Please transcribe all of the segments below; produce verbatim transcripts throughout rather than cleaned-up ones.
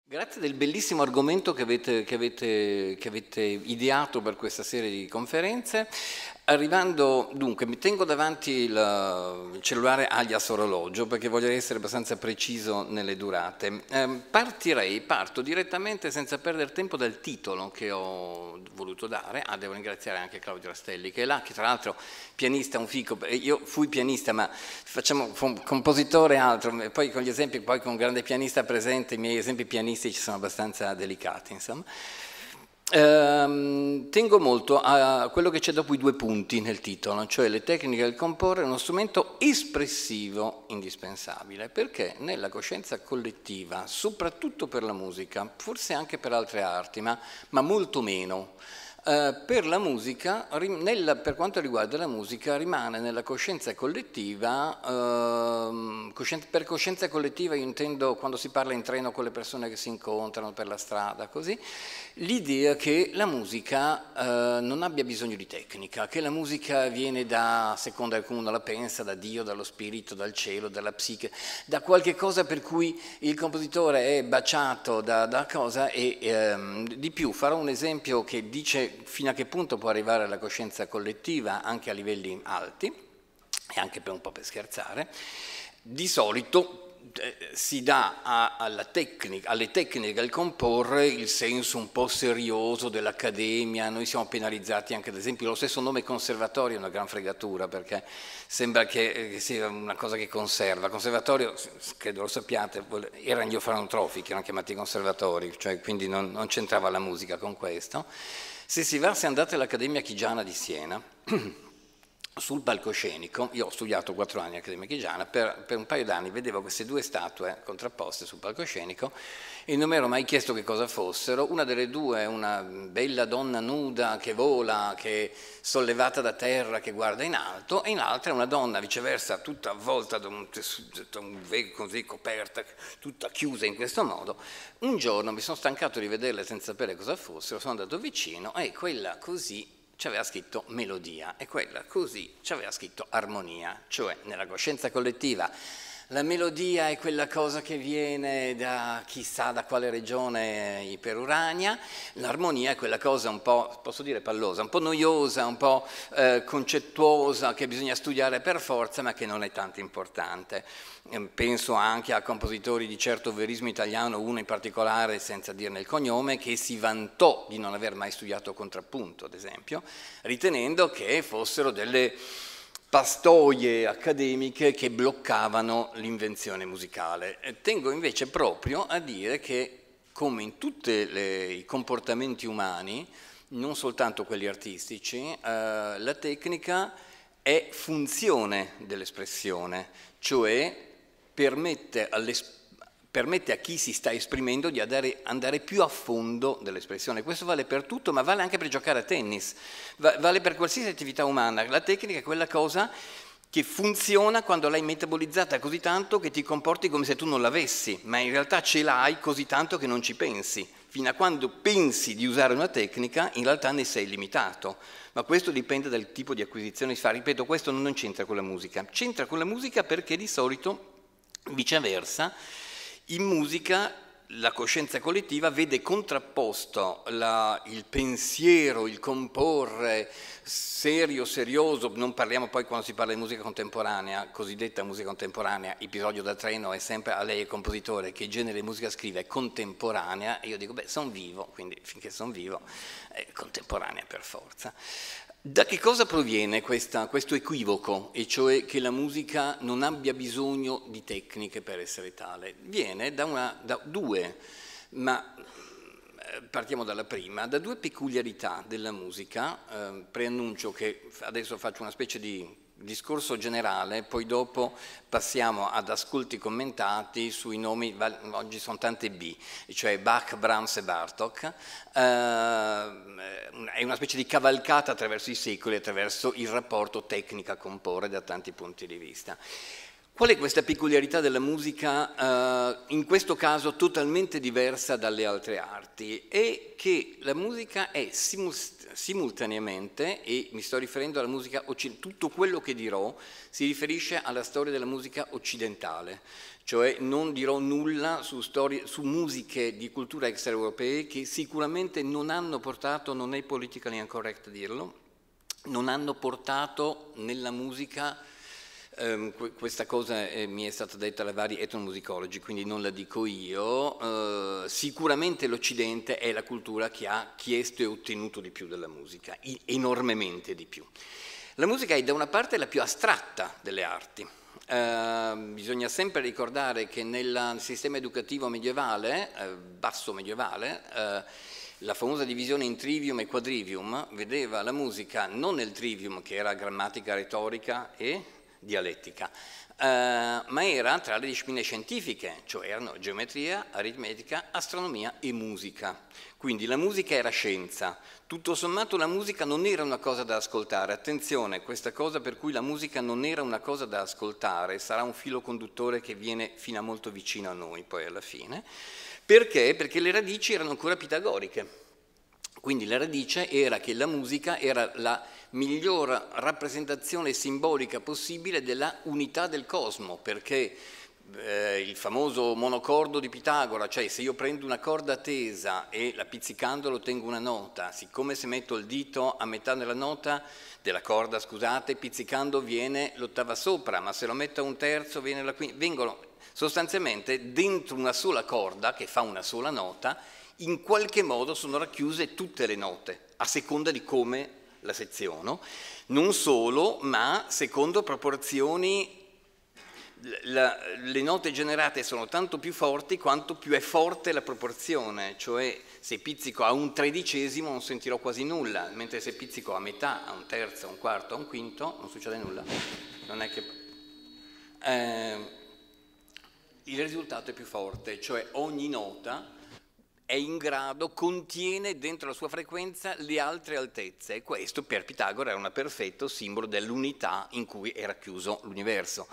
Grazie del bellissimo argomento che avete, che, avete, che avete ideato per questa serie di conferenze. Arrivando, dunque, mi tengo davanti il, il cellulare alias orologio perché voglio essere abbastanza preciso nelle durate. Eh, partirei, parto direttamente senza perdere tempo dal titolo che ho voluto dare. Ah, devo ringraziare anche Claudio Rastelli che è là, che tra l'altro pianista, un fico. Io fui pianista, ma facciamo compositore e altro, poi con gli esempi, poi con un grande pianista presente, i miei esempi pianistici sono abbastanza delicati, insomma. Ehm, tengo molto a quello che c'è dopo i due punti nel titolo, cioè le tecniche del comporre, uno strumento espressivo indispensabile, perché nella coscienza collettiva, soprattutto per la musica, forse anche per altre arti, ma, ma molto meno, Uh, per la musica, nella, per quanto riguarda la musica, rimane nella coscienza collettiva, uh, coscienza, per coscienza collettiva io intendo quando si parla in treno con le persone che si incontrano per la strada, così, l'idea che la musica uh, non abbia bisogno di tecnica, che la musica viene da, a seconda che uno la pensa, da Dio, dallo spirito, dal cielo, dalla psiche, da qualche cosa per cui il compositore è baciato da, da cosa e um, di più. Farò un esempio che dice fino a che punto può arrivare la coscienza collettiva anche a livelli alti e anche per un po' per scherzare. Di solito eh, si dà a, alla tecnica, alle tecniche del comporre il senso un po' serioso dell'accademia. Noi siamo penalizzati anche, ad esempio, lo stesso nome conservatorio è una gran fregatura perché sembra che, che sia una cosa che conserva. Conservatorio, credo lo sappiate, erano gli orfanotrofi che erano chiamati conservatori, cioè quindi non, non c'entrava la musica con questo. Se si va, se andate all'Accademia Chigiana di Siena, sul palcoscenico, io ho studiato quattro anni all'Accademia Chigiana, per, per un paio d'anni vedevo queste due statue contrapposte sul palcoscenico e non mi ero mai chiesto che cosa fossero. Una delle due è una bella donna nuda che vola, che è sollevata da terra, che guarda in alto, e l'altra è una donna viceversa tutta avvolta da un, da un velo così coperta, tutta chiusa in questo modo. Un giorno mi sono stancato di vederle senza sapere cosa fossero, sono andato vicino e quella così ci aveva scritto melodia e quella così ci aveva scritto armonia, cioè nella coscienza collettiva la melodia è quella cosa che viene da chissà da quale regione iperurania, l'armonia è quella cosa un po', posso dire pallosa, un po' noiosa, un po' eh, concettuosa che bisogna studiare per forza ma che non è tanto importante. Penso anche a compositori di certo verismo italiano, uno in particolare senza dirne il cognome, che si vantò di non aver mai studiato contrappunto, ad esempio, ritenendo che fossero delle pastoie accademiche che bloccavano l'invenzione musicale. Tengo invece proprio a dire che, come in tutti i comportamenti umani, non soltanto quelli artistici, eh, la tecnica è funzione dell'espressione, cioè permette, permette a chi si sta esprimendo di andare, andare più a fondo dell'espressione. Questo vale per tutto, ma vale anche per giocare a tennis, vale per qualsiasi attività umana. La tecnica è quella cosa che funziona quando l'hai metabolizzata così tanto che ti comporti come se tu non l'avessi, ma in realtà ce l'hai così tanto che non ci pensi. Fino a quando pensi di usare una tecnica, in realtà ne sei limitato. Ma questo dipende dal tipo di acquisizione che si fa. Ripeto, questo non c'entra con la musica. C'entra con la musica perché di solito, viceversa, in musica la coscienza collettiva vede contrapposto la, il pensiero, il comporre serio, serioso, non parliamo poi quando si parla di musica contemporanea, cosiddetta musica contemporanea, episodio da treno è sempre a lei il compositore, che genere di musica scrive, è contemporanea, e io dico, beh, sono vivo, quindi finché sono vivo, è contemporanea per forza. Da che cosa proviene questa, questo equivoco, e cioè che la musica non abbia bisogno di tecniche per essere tale? Viene da, una, da due, ma partiamo dalla prima, da due peculiarità della musica. Eh, preannuncio che adesso faccio una specie di discorso generale, poi dopo passiamo ad ascolti commentati sui nomi, oggi sono tante B, cioè Bach, Brahms e Bartók, eh, è una specie di cavalcata attraverso i secoli, attraverso il rapporto tecnica-comporre da tanti punti di vista. Qual è questa peculiarità della musica, eh, in questo caso totalmente diversa dalle altre arti? È che la musica è simultaneamente, e mi sto riferendo alla musica occidentale, tutto quello che dirò si riferisce alla storia della musica occidentale, cioè non dirò nulla su, storie, su musiche di cultura extraeuropee che sicuramente non hanno portato, non è politically incorrect dirlo, non hanno portato nella musica. Um, questa cosa eh, mi è stata detta da vari etnomusicologi, quindi non la dico io. Uh, sicuramente l'Occidente è la cultura che ha chiesto e ottenuto di più dalla musica, enormemente di più. La musica è da una parte la più astratta delle arti. Uh, bisogna sempre ricordare che nel sistema educativo medievale, uh, basso medievale, uh, la famosa divisione in trivium e quadrivium vedeva la musica non nel trivium, che era grammatica, retorica e dialettica, uh, ma era tra le discipline scientifiche, cioè erano geometria, aritmetica, astronomia e musica. Quindi la musica era scienza. Tutto sommato la musica non era una cosa da ascoltare. Attenzione, questa cosa per cui la musica non era una cosa da ascoltare sarà un filo conduttore che viene fino a molto vicino a noi poi alla fine. Perché? Perché le radici erano ancora pitagoriche. Quindi la radice era che la musica era la miglior rappresentazione simbolica possibile della unità del cosmo, perché eh, il famoso monocordo di Pitagora, cioè se io prendo una corda tesa e la pizzicandolo ottengo una nota, siccome se metto il dito a metà della nota, della corda, scusate, pizzicando viene l'ottava sopra, ma se lo metto a un terzo viene la quinta, vengono sostanzialmente dentro una sola corda che fa una sola nota, in qualche modo sono racchiuse tutte le note, a seconda di come la seziono, non solo, ma secondo proporzioni, la, le note generate sono tanto più forti quanto più è forte la proporzione, cioè se pizzico a un tredicesimo non sentirò quasi nulla, mentre se pizzico a metà, a un terzo, a un quarto, a un quinto, non succede nulla. Non è che... Eh, il risultato è più forte, cioè ogni nota è in grado, contiene dentro la sua frequenza le altre altezze, e questo per Pitagora era un perfetto simbolo dell'unità in cui era chiuso l'universo.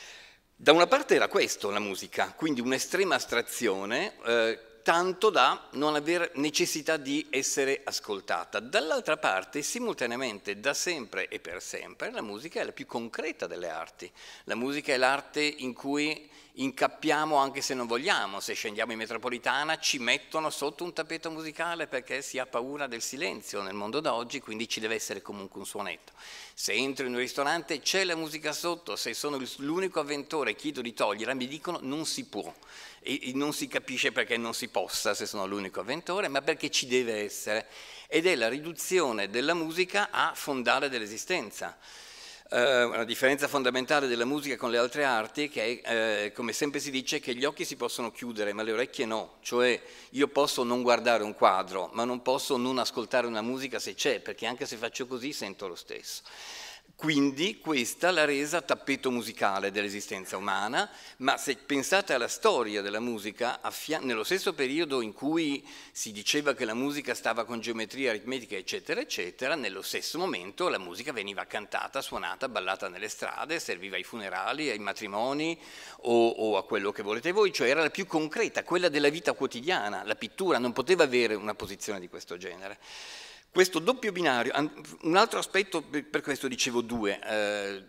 Da una parte era questo la musica, quindi un'estrema astrazione, eh, tanto da non avere necessità di essere ascoltata. Dall'altra parte, simultaneamente, da sempre e per sempre, la musica è la più concreta delle arti. La musica è l'arte in cui incappiamo anche se non vogliamo. Se scendiamo in metropolitana ci mettono sotto un tappeto musicale perché si ha paura del silenzio nel mondo d'oggi, quindi ci deve essere comunque un suonetto. Se entro in un ristorante c'è la musica sotto, se sono l'unico avventore e chiedo di toglierla mi dicono non si può. E non si capisce perché non si possa se sono l'unico avventore, ma perché ci deve essere, ed è la riduzione della musica a fondale dell'esistenza. Eh, una differenza fondamentale della musica con le altre arti è che, eh, come sempre si dice, che gli occhi si possono chiudere ma le orecchie no, cioè io posso non guardare un quadro ma non posso non ascoltare una musica se c'è, perché anche se faccio così sento lo stesso. Quindi questa l'ha resa tappeto musicale dell'esistenza umana, ma se pensate alla storia della musica, nello stesso periodo in cui si diceva che la musica stava con geometria, aritmetica, eccetera, eccetera, nello stesso momento la musica veniva cantata, suonata, ballata nelle strade, serviva ai funerali, ai matrimoni o, o a quello che volete voi, cioè era la più concreta, quella della vita quotidiana. La pittura non poteva avere una posizione di questo genere. Questo doppio binario, un altro aspetto, per questo dicevo due, eh,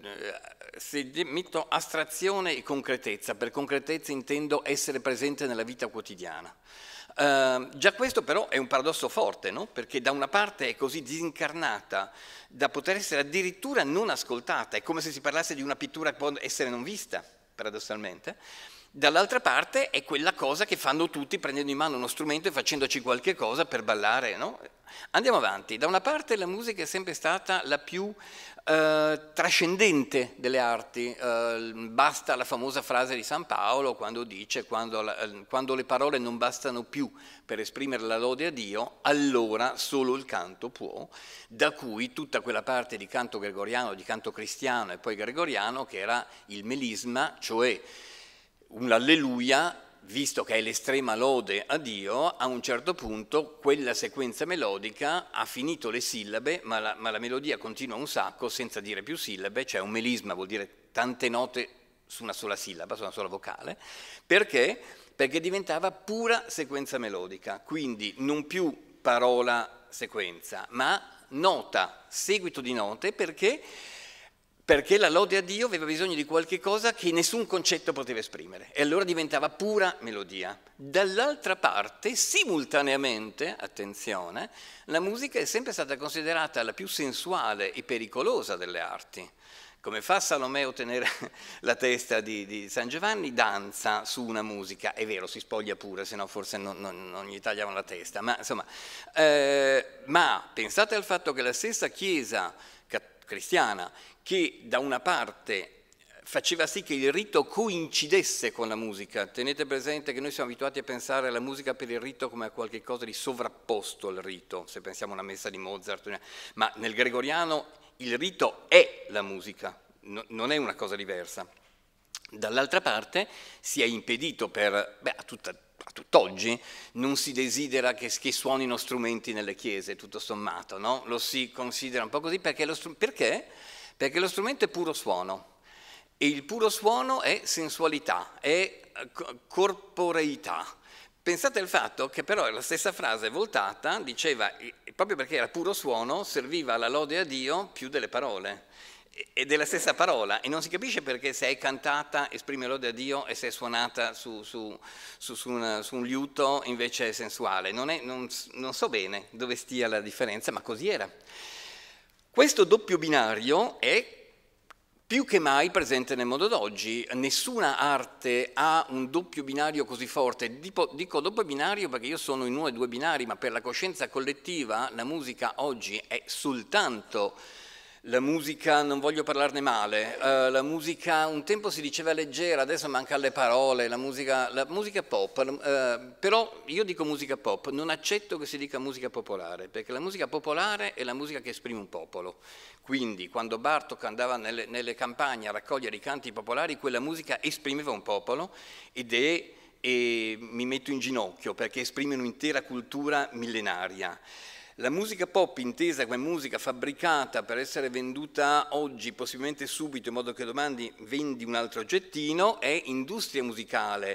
se metto astrazione e concretezza, per concretezza intendo essere presente nella vita quotidiana. Eh, già questo però è un paradosso forte, no? Perché da una parte è così disincarnata da poter essere addirittura non ascoltata, è come se si parlasse di una pittura che può essere non vista, paradossalmente. Dall'altra parte è quella cosa che fanno tutti prendendo in mano uno strumento e facendoci qualche cosa per ballare, no? Andiamo avanti. Da una parte la musica è sempre stata la più eh, trascendente delle arti. Eh, basta la famosa frase di San Paolo quando dice quando, la, quando le parole non bastano più per esprimere la lode a Dio, allora solo il canto può, da cui tutta quella parte di canto gregoriano, di canto cristiano e poi gregoriano che era il melisma, cioè un alleluia, visto che è l'estrema lode a Dio, a un certo punto quella sequenza melodica ha finito le sillabe, ma la, ma la melodia continua un sacco senza dire più sillabe, cioè un melisma vuol dire tante note su una sola sillaba, su una sola vocale, perché? Perché diventava pura sequenza melodica, quindi non più parola sequenza, ma nota, seguito di note, perché? Perché la lode a Dio aveva bisogno di qualche cosa che nessun concetto poteva esprimere, e allora diventava pura melodia. Dall'altra parte, simultaneamente, attenzione, la musica è sempre stata considerata la più sensuale e pericolosa delle arti. Come fa Salomeo tenere la testa di, di San Giovanni, danza su una musica, è vero, si spoglia pure, se no forse non, non, non gli tagliavano la testa, ma insomma, eh, ma pensate al fatto che la stessa Chiesa cristiana, che da una parte faceva sì che il rito coincidesse con la musica, tenete presente che noi siamo abituati a pensare alla musica per il rito come a qualche cosa di sovrapposto al rito, se pensiamo a una messa di Mozart, ma nel gregoriano il rito è la musica, no, non è una cosa diversa. Dall'altra parte si è impedito per, beh, a, tutta, a tutt'oggi, non si desidera che, che suonino strumenti nelle chiese, tutto sommato, no? Lo si considera un po' così perché lo, perché? Perché lo strumento è puro suono e il puro suono è sensualità, è corporeità. Pensate al fatto che però la stessa frase voltata diceva, proprio perché era puro suono, serviva alla lode a Dio più delle parole. Ed è la stessa parola, e non si capisce perché se è cantata esprime lode a Dio e se è suonata su, su, su, su, una, su un liuto invece è sensuale. Non, è, non, non so bene dove stia la differenza, ma così era. Questo doppio binario è più che mai presente nel mondo d'oggi. Nessuna arte ha un doppio binario così forte. Dico, dico doppio binario perché io sono in uno e due binari, ma per la coscienza collettiva la musica oggi è soltanto la musica, non voglio parlarne male, uh, la musica un tempo si diceva leggera, adesso manca le parole, la musica, la musica pop, uh, però io dico musica pop, non accetto che si dica musica popolare, perché la musica popolare è la musica che esprime un popolo, quindi quando Bartók andava nelle, nelle campagne a raccogliere i canti popolari, quella musica esprimeva un popolo ed è, e mi metto in ginocchio perché esprime un'intera cultura millenaria. La musica pop, intesa come musica fabbricata per essere venduta oggi, possibilmente subito, in modo che domani vendi un altro oggettino, è industria musicale.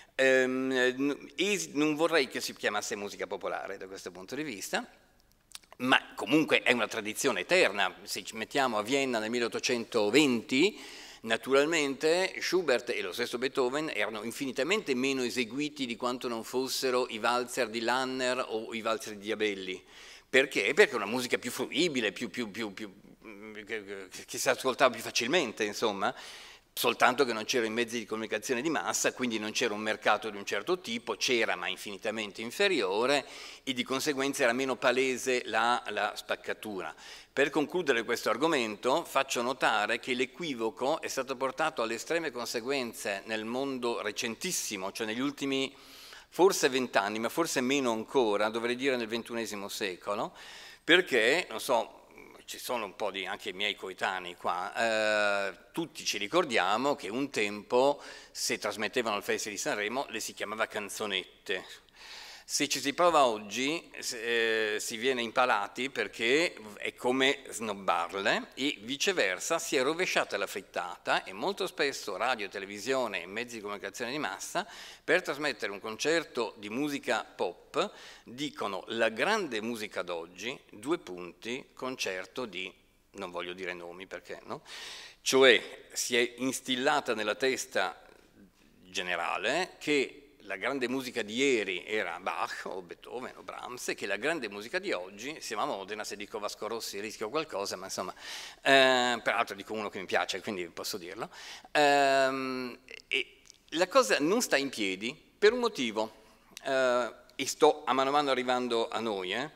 Ehm, e non vorrei che si chiamasse musica popolare da questo punto di vista, ma comunque è una tradizione eterna. Se ci mettiamo a Vienna nel milleottocentoventi, naturalmente Schubert e lo stesso Beethoven erano infinitamente meno eseguiti di quanto non fossero i valzer di Lanner o i valzer di Diabelli. Perché? Perché è una musica più fruibile, più, più, più, più, che si ascoltava più facilmente, insomma, soltanto che non c'erano i mezzi di comunicazione di massa, quindi non c'era un mercato di un certo tipo, c'era ma infinitamente inferiore e di conseguenza era meno palese la, la spaccatura. Per concludere questo argomento faccio notare che l'equivoco è stato portato alle estreme conseguenze nel mondo recentissimo, cioè negli ultimi forse vent'anni, ma forse meno ancora, dovrei dire nel ventunesimo secolo, perché, non so, ci sono un po' di anche i miei coetanei qua, eh, tutti ci ricordiamo che un tempo, se trasmettevano il Festival di Sanremo, le si chiamava canzonette. Se ci si prova oggi eh, si viene impalati perché è come snobbarle e viceversa si è rovesciata la frittata e molto spesso radio, televisione e mezzi di comunicazione di massa per trasmettere un concerto di musica pop dicono la grande musica d'oggi, due punti, concerto di, non voglio dire nomi perché no, cioè si è instillata nella testa generale che la grande musica di ieri era Bach o Beethoven o Brahms e che la grande musica di oggi, siamo a Modena, se dico Vasco Rossi rischio qualcosa, ma insomma, eh, peraltro dico uno che mi piace, quindi posso dirlo, eh, e la cosa non sta in piedi per un motivo, eh, e sto a mano a mano arrivando a noi, eh.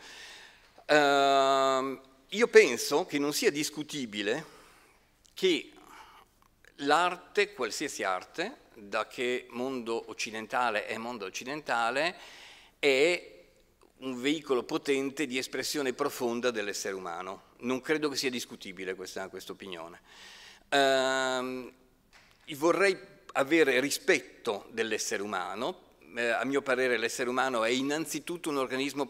Eh, io penso che non sia discutibile che l'arte, qualsiasi arte, da che mondo occidentale è mondo occidentale, è un veicolo potente di espressione profonda dell'essere umano. Non credo che sia discutibile questa opinione. Uh, vorrei avere rispetto dell'essere umano. Uh, a mio parere l'essere umano è innanzitutto un organismo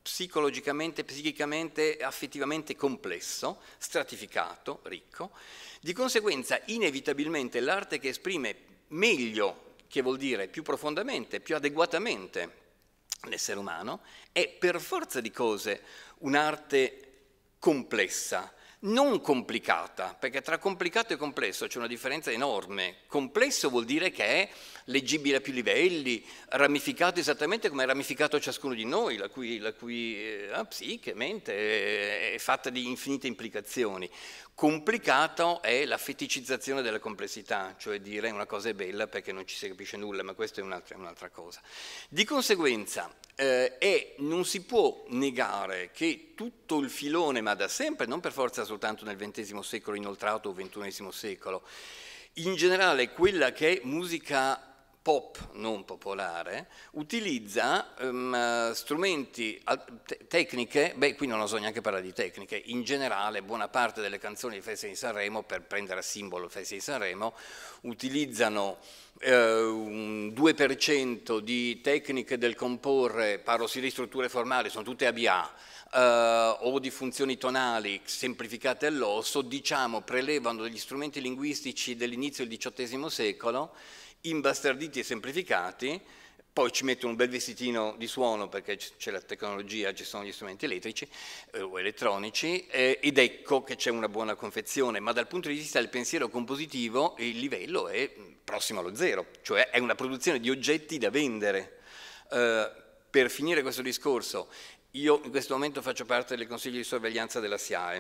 psicologicamente, psichicamente, affettivamente complesso, stratificato, ricco. Di conseguenza, inevitabilmente, l'arte che esprime meglio, che vuol dire più profondamente, più adeguatamente l'essere umano, è per forza di cose un'arte complessa, non complicata, perché tra complicato e complesso c'è una differenza enorme. Complesso vuol dire che è leggibile a più livelli, ramificato esattamente come è ramificato ciascuno di noi, la cui, la cui eh, psiche, mente è fatta di infinite implicazioni. Complicato è la feticizzazione della complessità, cioè dire una cosa è bella perché non ci si capisce nulla, ma questa è un'altra, un'altra cosa. Di conseguenza, eh, è, non si può negare che tutto il filone, ma da sempre, non per forza soltanto nel ventesimo secolo inoltrato o ventunesimo secolo, in generale quella che è musica pop non popolare, utilizza um, strumenti, te tecniche, beh qui non oso neanche parlare di tecniche, in generale buona parte delle canzoni del Festival di Sanremo, per prendere a simbolo il Festival di Sanremo, utilizzano eh, un due per cento di tecniche del comporre, parlo sia di strutture formali, sono tutte A B A, Uh, o di funzioni tonali semplificate all'osso, diciamo, prelevano degli strumenti linguistici dell'inizio del diciottesimo secolo, imbastarditi e semplificati, poi ci mettono un bel vestitino di suono perché c'è la tecnologia, ci sono gli strumenti elettrici eh, o elettronici, eh, ed ecco che c'è una buona confezione, ma dal punto di vista del pensiero compositivo il livello è prossimo allo zero, cioè è una produzione di oggetti da vendere. Uh, per finire questo discorso, io in questo momento faccio parte del Consiglio di sorveglianza della S I A E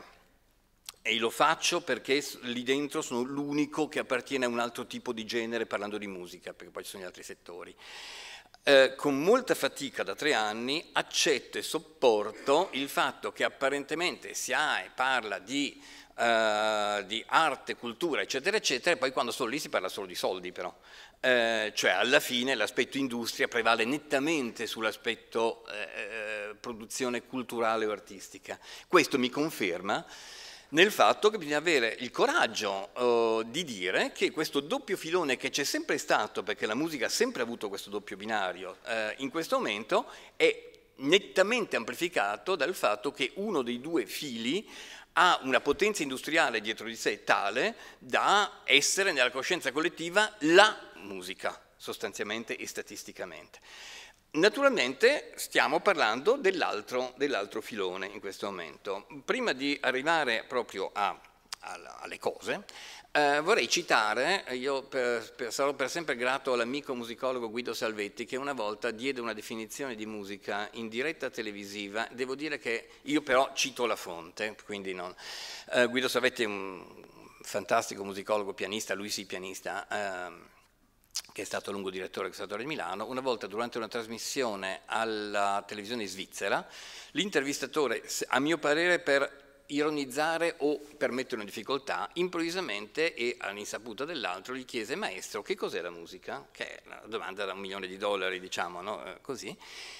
e lo faccio perché lì dentro sono l'unico che appartiene a un altro tipo di genere parlando di musica, perché poi ci sono gli altri settori. Eh, con molta fatica da tre anni accetto e sopporto il fatto che apparentemente S I A E parla di, uh, di arte, cultura, eccetera, eccetera, e poi quando sono lì si parla solo di soldi però. Eh, cioè alla fine l'aspetto industria prevale nettamente sull'aspetto eh, produzione culturale o artistica. Questo mi conferma nel fatto che bisogna avere il coraggio eh, di dire che questo doppio filone che c'è sempre stato, perché la musica ha sempre avuto questo doppio binario, eh, in questo momento è nettamente amplificato dal fatto che uno dei due fili ha una potenza industriale dietro di sé tale da essere nella coscienza collettiva la musica, sostanzialmente e statisticamente. Naturalmente stiamo parlando dell'altro dell'altro filone in questo momento. Prima di arrivare proprio a, a, alle cose, eh, vorrei citare, io per, per, sarò per sempre grato all'amico musicologo Guido Salvetti, che una volta diede una definizione di musica in diretta televisiva. Devo dire che io però cito la fonte, quindi non. Eh, Guido Salvetti è un fantastico musicologo, pianista, lui sì pianista, eh, che è stato a lungo direttore del Conservatorio di Milano. Una volta durante una trasmissione alla televisione svizzera, l'intervistatore, a mio parere per ironizzare o per mettere in difficoltà, improvvisamente e all'insaputa dell'altro gli chiese: maestro, che cos'è la musica? Che è una domanda da un milione di dollari, diciamo, no? Eh, così.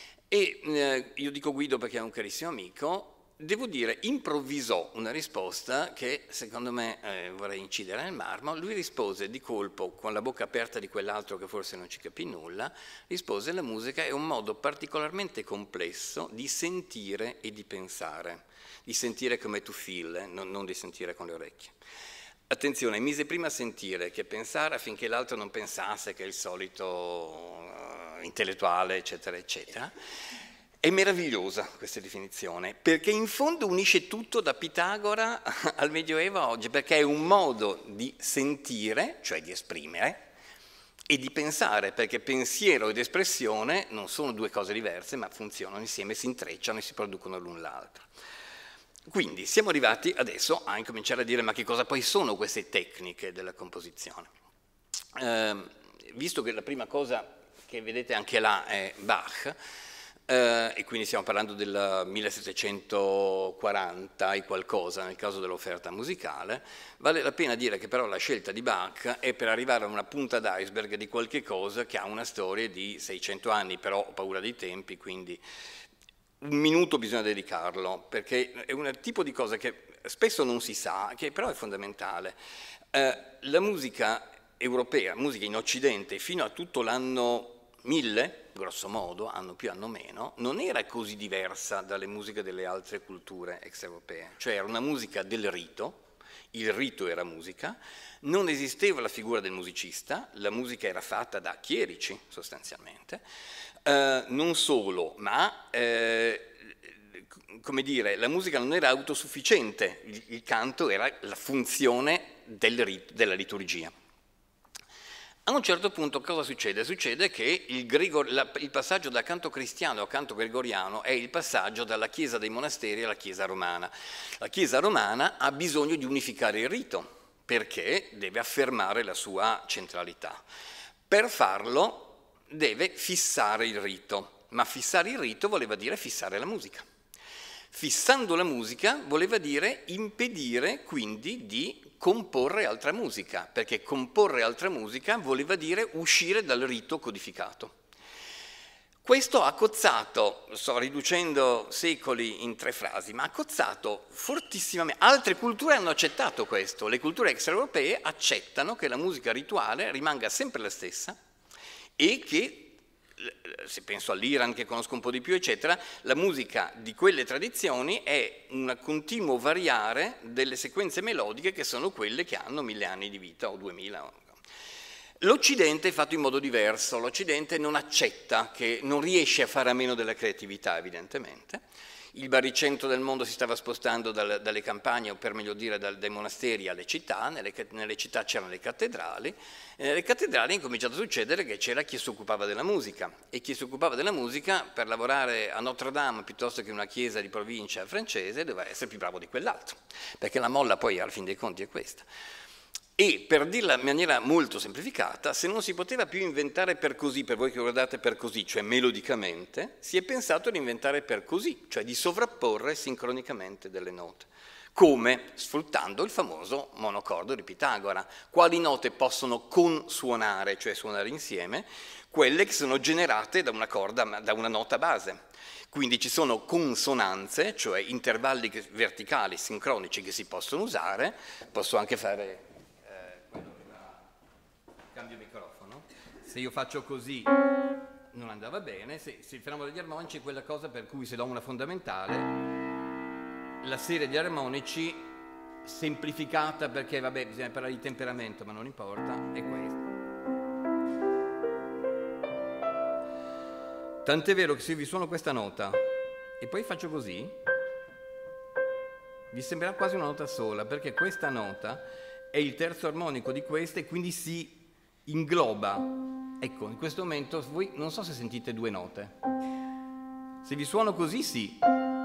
E eh, io dico Guido perché è un carissimo amico. Devo dire, improvvisò una risposta che secondo me eh, vorrei incidere nel marmo. Lui rispose di colpo, con la bocca aperta di quell'altro che forse non ci capì nulla, rispose: la musica è un modo particolarmente complesso di sentire e di pensare, di sentire come tu feel, non, non di sentire con le orecchie. Attenzione, mise prima a sentire che pensare affinché l'altro non pensasse, che è il solito uh, intellettuale, eccetera, eccetera. È meravigliosa questa definizione, perché in fondo unisce tutto da Pitagora al Medioevo a oggi, perché è un modo di sentire, cioè di esprimere, e di pensare, perché pensiero ed espressione non sono due cose diverse, ma funzionano insieme, si intrecciano e si producono l'un l'altro. Quindi siamo arrivati adesso a incominciare a dire: ma che cosa poi sono queste tecniche della composizione? Eh, visto che la prima cosa che vedete anche là è Bach, Uh, e quindi stiamo parlando del millesettecentoquaranta e qualcosa nel caso dell'offerta musicale, vale la pena dire che però la scelta di Bach è per arrivare a una punta d'iceberg di qualche cosa che ha una storia di seicento anni, però ho paura dei tempi, quindi un minuto bisogna dedicarlo, perché è un tipo di cosa che spesso non si sa, che però è fondamentale. Uh, la musica europea, musica in Occidente, fino a tutto l'anno mille, grosso modo, anno più anno meno, non era così diversa dalle musiche delle altre culture extraeuropee, cioè era una musica del rito, il rito era musica, non esisteva la figura del musicista, la musica era fatta da chierici sostanzialmente, eh, non solo, ma eh, come dire, la musica non era autosufficiente, il, il canto era la funzione del rito, della liturgia. A un certo punto cosa succede? Succede che il, Gregor, la, il passaggio da canto cristiano a canto gregoriano è il passaggio dalla chiesa dei monasteri alla chiesa romana. La chiesa romana ha bisogno di unificare il rito perché deve affermare la sua centralità. Per farlo deve fissare il rito, ma fissare il rito voleva dire fissare la musica. Fissando la musica voleva dire impedire quindi di comporre altra musica, perché comporre altra musica voleva dire uscire dal rito codificato. Questo ha cozzato, sto riducendo secoli in tre frasi, ma ha cozzato fortissimamente. Altre culture hanno accettato questo, le culture extraeuropee accettano che la musica rituale rimanga sempre la stessa e che, se penso all'Iran che conosco un po' di più eccetera, la musica di quelle tradizioni è un continuo variare delle sequenze melodiche che sono quelle che hanno mille anni di vita o duemila. L'Occidente è fatto in modo diverso, l'Occidente non accetta, che non riesce a fare a meno della creatività evidentemente. Il baricentro del mondo si stava spostando dal, dalle campagne, o per meglio dire dal, dai monasteri alle città, nelle, nelle città c'erano le cattedrali, e nelle cattedrali è incominciato a succedere che c'era chi si occupava della musica, e chi si occupava della musica per lavorare a Notre Dame piuttosto che in una chiesa di provincia francese doveva essere più bravo di quell'altro, perché la molla poi alla fin dei conti è questa. E per dirla in maniera molto semplificata, se non si poteva più inventare per così, per voi che guardate per così, cioè melodicamente, si è pensato di inventare per così, cioè di sovrapporre sincronicamente delle note. Come? Sfruttando il famoso monocordo di Pitagora. Quali note possono consuonare, cioè suonare insieme? Quelle che sono generate da una corda, da una nota base. Quindi ci sono consonanze, cioè intervalli verticali sincronici che si possono usare. Posso anche fare... Cambio microfono, se io faccio così non andava bene, se, se il fenomeno degli armonici è quella cosa per cui se do una fondamentale, la serie di armonici semplificata perché vabbè bisogna parlare di temperamento ma non importa, è questa. Tant'è vero che se vi suono questa nota e poi faccio così, vi sembrerà quasi una nota sola perché questa nota è il terzo armonico di questa e quindi si ingloba. Ecco, in questo momento voi non so se sentite due note. Se vi suono così sì,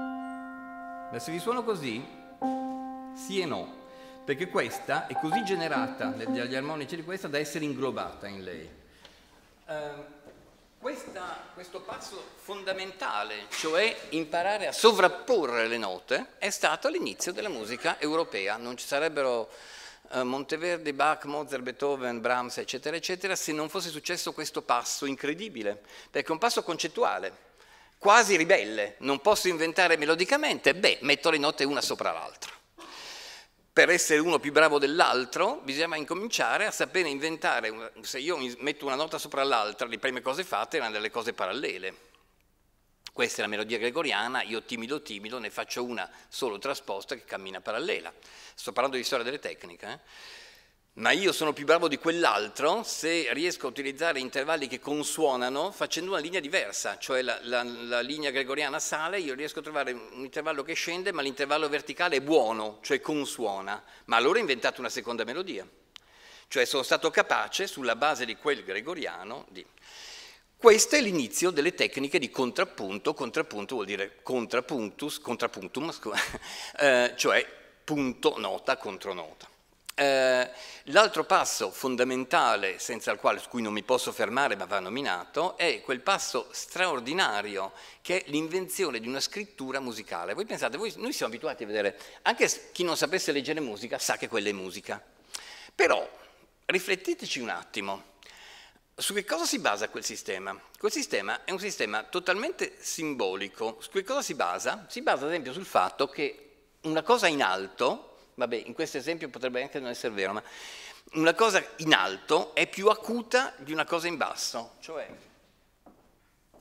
ma se vi suono così sì e no, perché questa è così generata dagli armonici di questa da essere inglobata in lei. Uh, questa, questo passo fondamentale, cioè imparare a sovrapporre le note, è stato l'inizio della musica europea. Non ci sarebbero Monteverdi, Bach, Mozart, Beethoven, Brahms, eccetera, eccetera, se non fosse successo questo passo incredibile, perché è un passo concettuale, quasi ribelle, non posso inventare melodicamente, beh, metto le note una sopra l'altra. Per essere uno più bravo dell'altro bisogna incominciare a sapere inventare, se io metto una nota sopra l'altra, le prime cose fatte erano delle cose parallele. Questa è la melodia gregoriana, io timido timido ne faccio una solo trasposta che cammina parallela. Sto parlando di storia delle tecniche, eh? Ma io sono più bravo di quell'altro se riesco a utilizzare intervalli che consuonano facendo una linea diversa, cioè la, la, la linea gregoriana sale, io riesco a trovare un intervallo che scende, ma l'intervallo verticale è buono, cioè consuona, ma allora ho inventato una seconda melodia. Cioè sono stato capace, sulla base di quel gregoriano, di... Questo è l'inizio delle tecniche di contrappunto, contrappunto vuol dire contrapuntus, contrapuntum, eh, cioè punto, nota contro nota. Eh, l'altro passo fondamentale, senza il quale, su cui non mi posso fermare ma va nominato, è quel passo straordinario che è l'invenzione di una scrittura musicale. Voi pensate, voi, noi siamo abituati a vedere, anche chi non sapesse leggere musica sa che quella è musica, però rifletteteci un attimo. Su che cosa si basa quel sistema? Quel sistema è un sistema totalmente simbolico. Su che cosa si basa? Si basa ad esempio sul fatto che una cosa in alto, vabbè in questo esempio potrebbe anche non essere vero, ma una cosa in alto è più acuta di una cosa in basso, cioè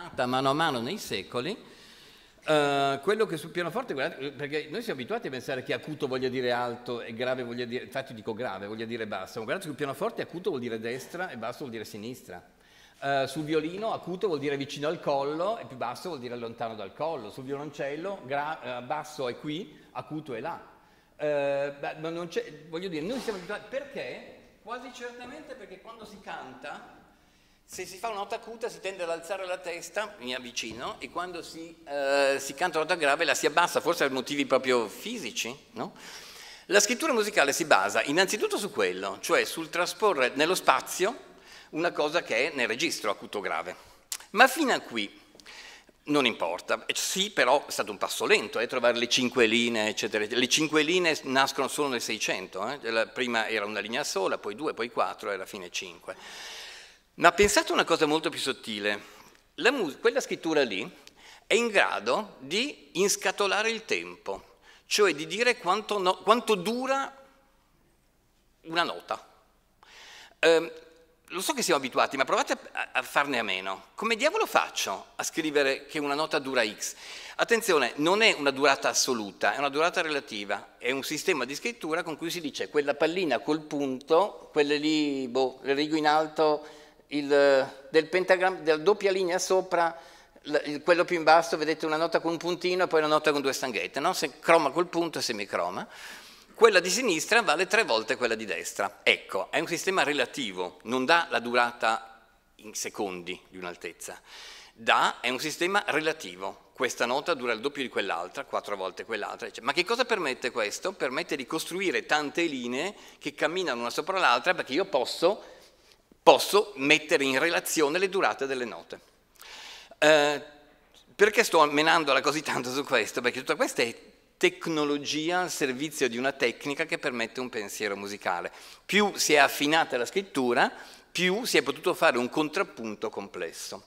migliorata mano a mano nei secoli. Uh, quello che sul pianoforte, guardate, perché noi siamo abituati a pensare che acuto voglia dire alto e grave voglia dire, infatti dico grave, voglia dire basso, ma guardate sul pianoforte acuto vuol dire destra e basso vuol dire sinistra. Uh, sul violino acuto vuol dire vicino al collo e più basso vuol dire lontano dal collo. Sul violoncello gra- uh, basso è qui, acuto è là. Uh, beh, ma non c'è, voglio dire, noi siamo abituati, perché? Quasi certamente perché quando si canta, se si fa una nota acuta si tende ad alzare la testa, mi avvicino, e quando si, eh, si canta una nota grave la si abbassa, forse per motivi proprio fisici, no? La scrittura musicale si basa innanzitutto su quello, cioè sul trasporre nello spazio una cosa che è nel registro acuto grave. Ma fino a qui non importa, sì, però è stato un passo lento, eh, trovare le cinque linee, eccetera. Le cinque linee nascono solo nel Seicento, eh? La prima era una linea sola, poi due, poi quattro e alla fine cinque. Ma pensate a una cosa molto più sottile, la quella scrittura lì è in grado di inscatolare il tempo, cioè di dire quanto, no quanto dura una nota. Eh, lo so che siamo abituati, ma provate a, a farne a meno. Come diavolo faccio a scrivere che una nota dura X? Attenzione, non è una durata assoluta, è una durata relativa, è un sistema di scrittura con cui si dice quella pallina col punto, quelle lì, boh, le rigo in alto, il, del pentagramma, della doppia linea sopra, il, quello più in basso, vedete una nota con un puntino e poi una nota con due stanghette, no? Se croma col punto è semicroma. Quella di sinistra vale tre volte quella di destra. Ecco, è un sistema relativo, non dà la durata in secondi di un'altezza. Da è un sistema relativo. Questa nota dura il doppio di quell'altra, quattro volte quell'altra. Ma che cosa permette questo? Permette di costruire tante linee che camminano una sopra l'altra, perché io posso, posso mettere in relazione le durate delle note. Eh, perché sto menandola così tanto su questo? Perché tutta questa è tecnologia al servizio di una tecnica che permette un pensiero musicale. Più si è affinata la scrittura, più si è potuto fare un contrappunto complesso.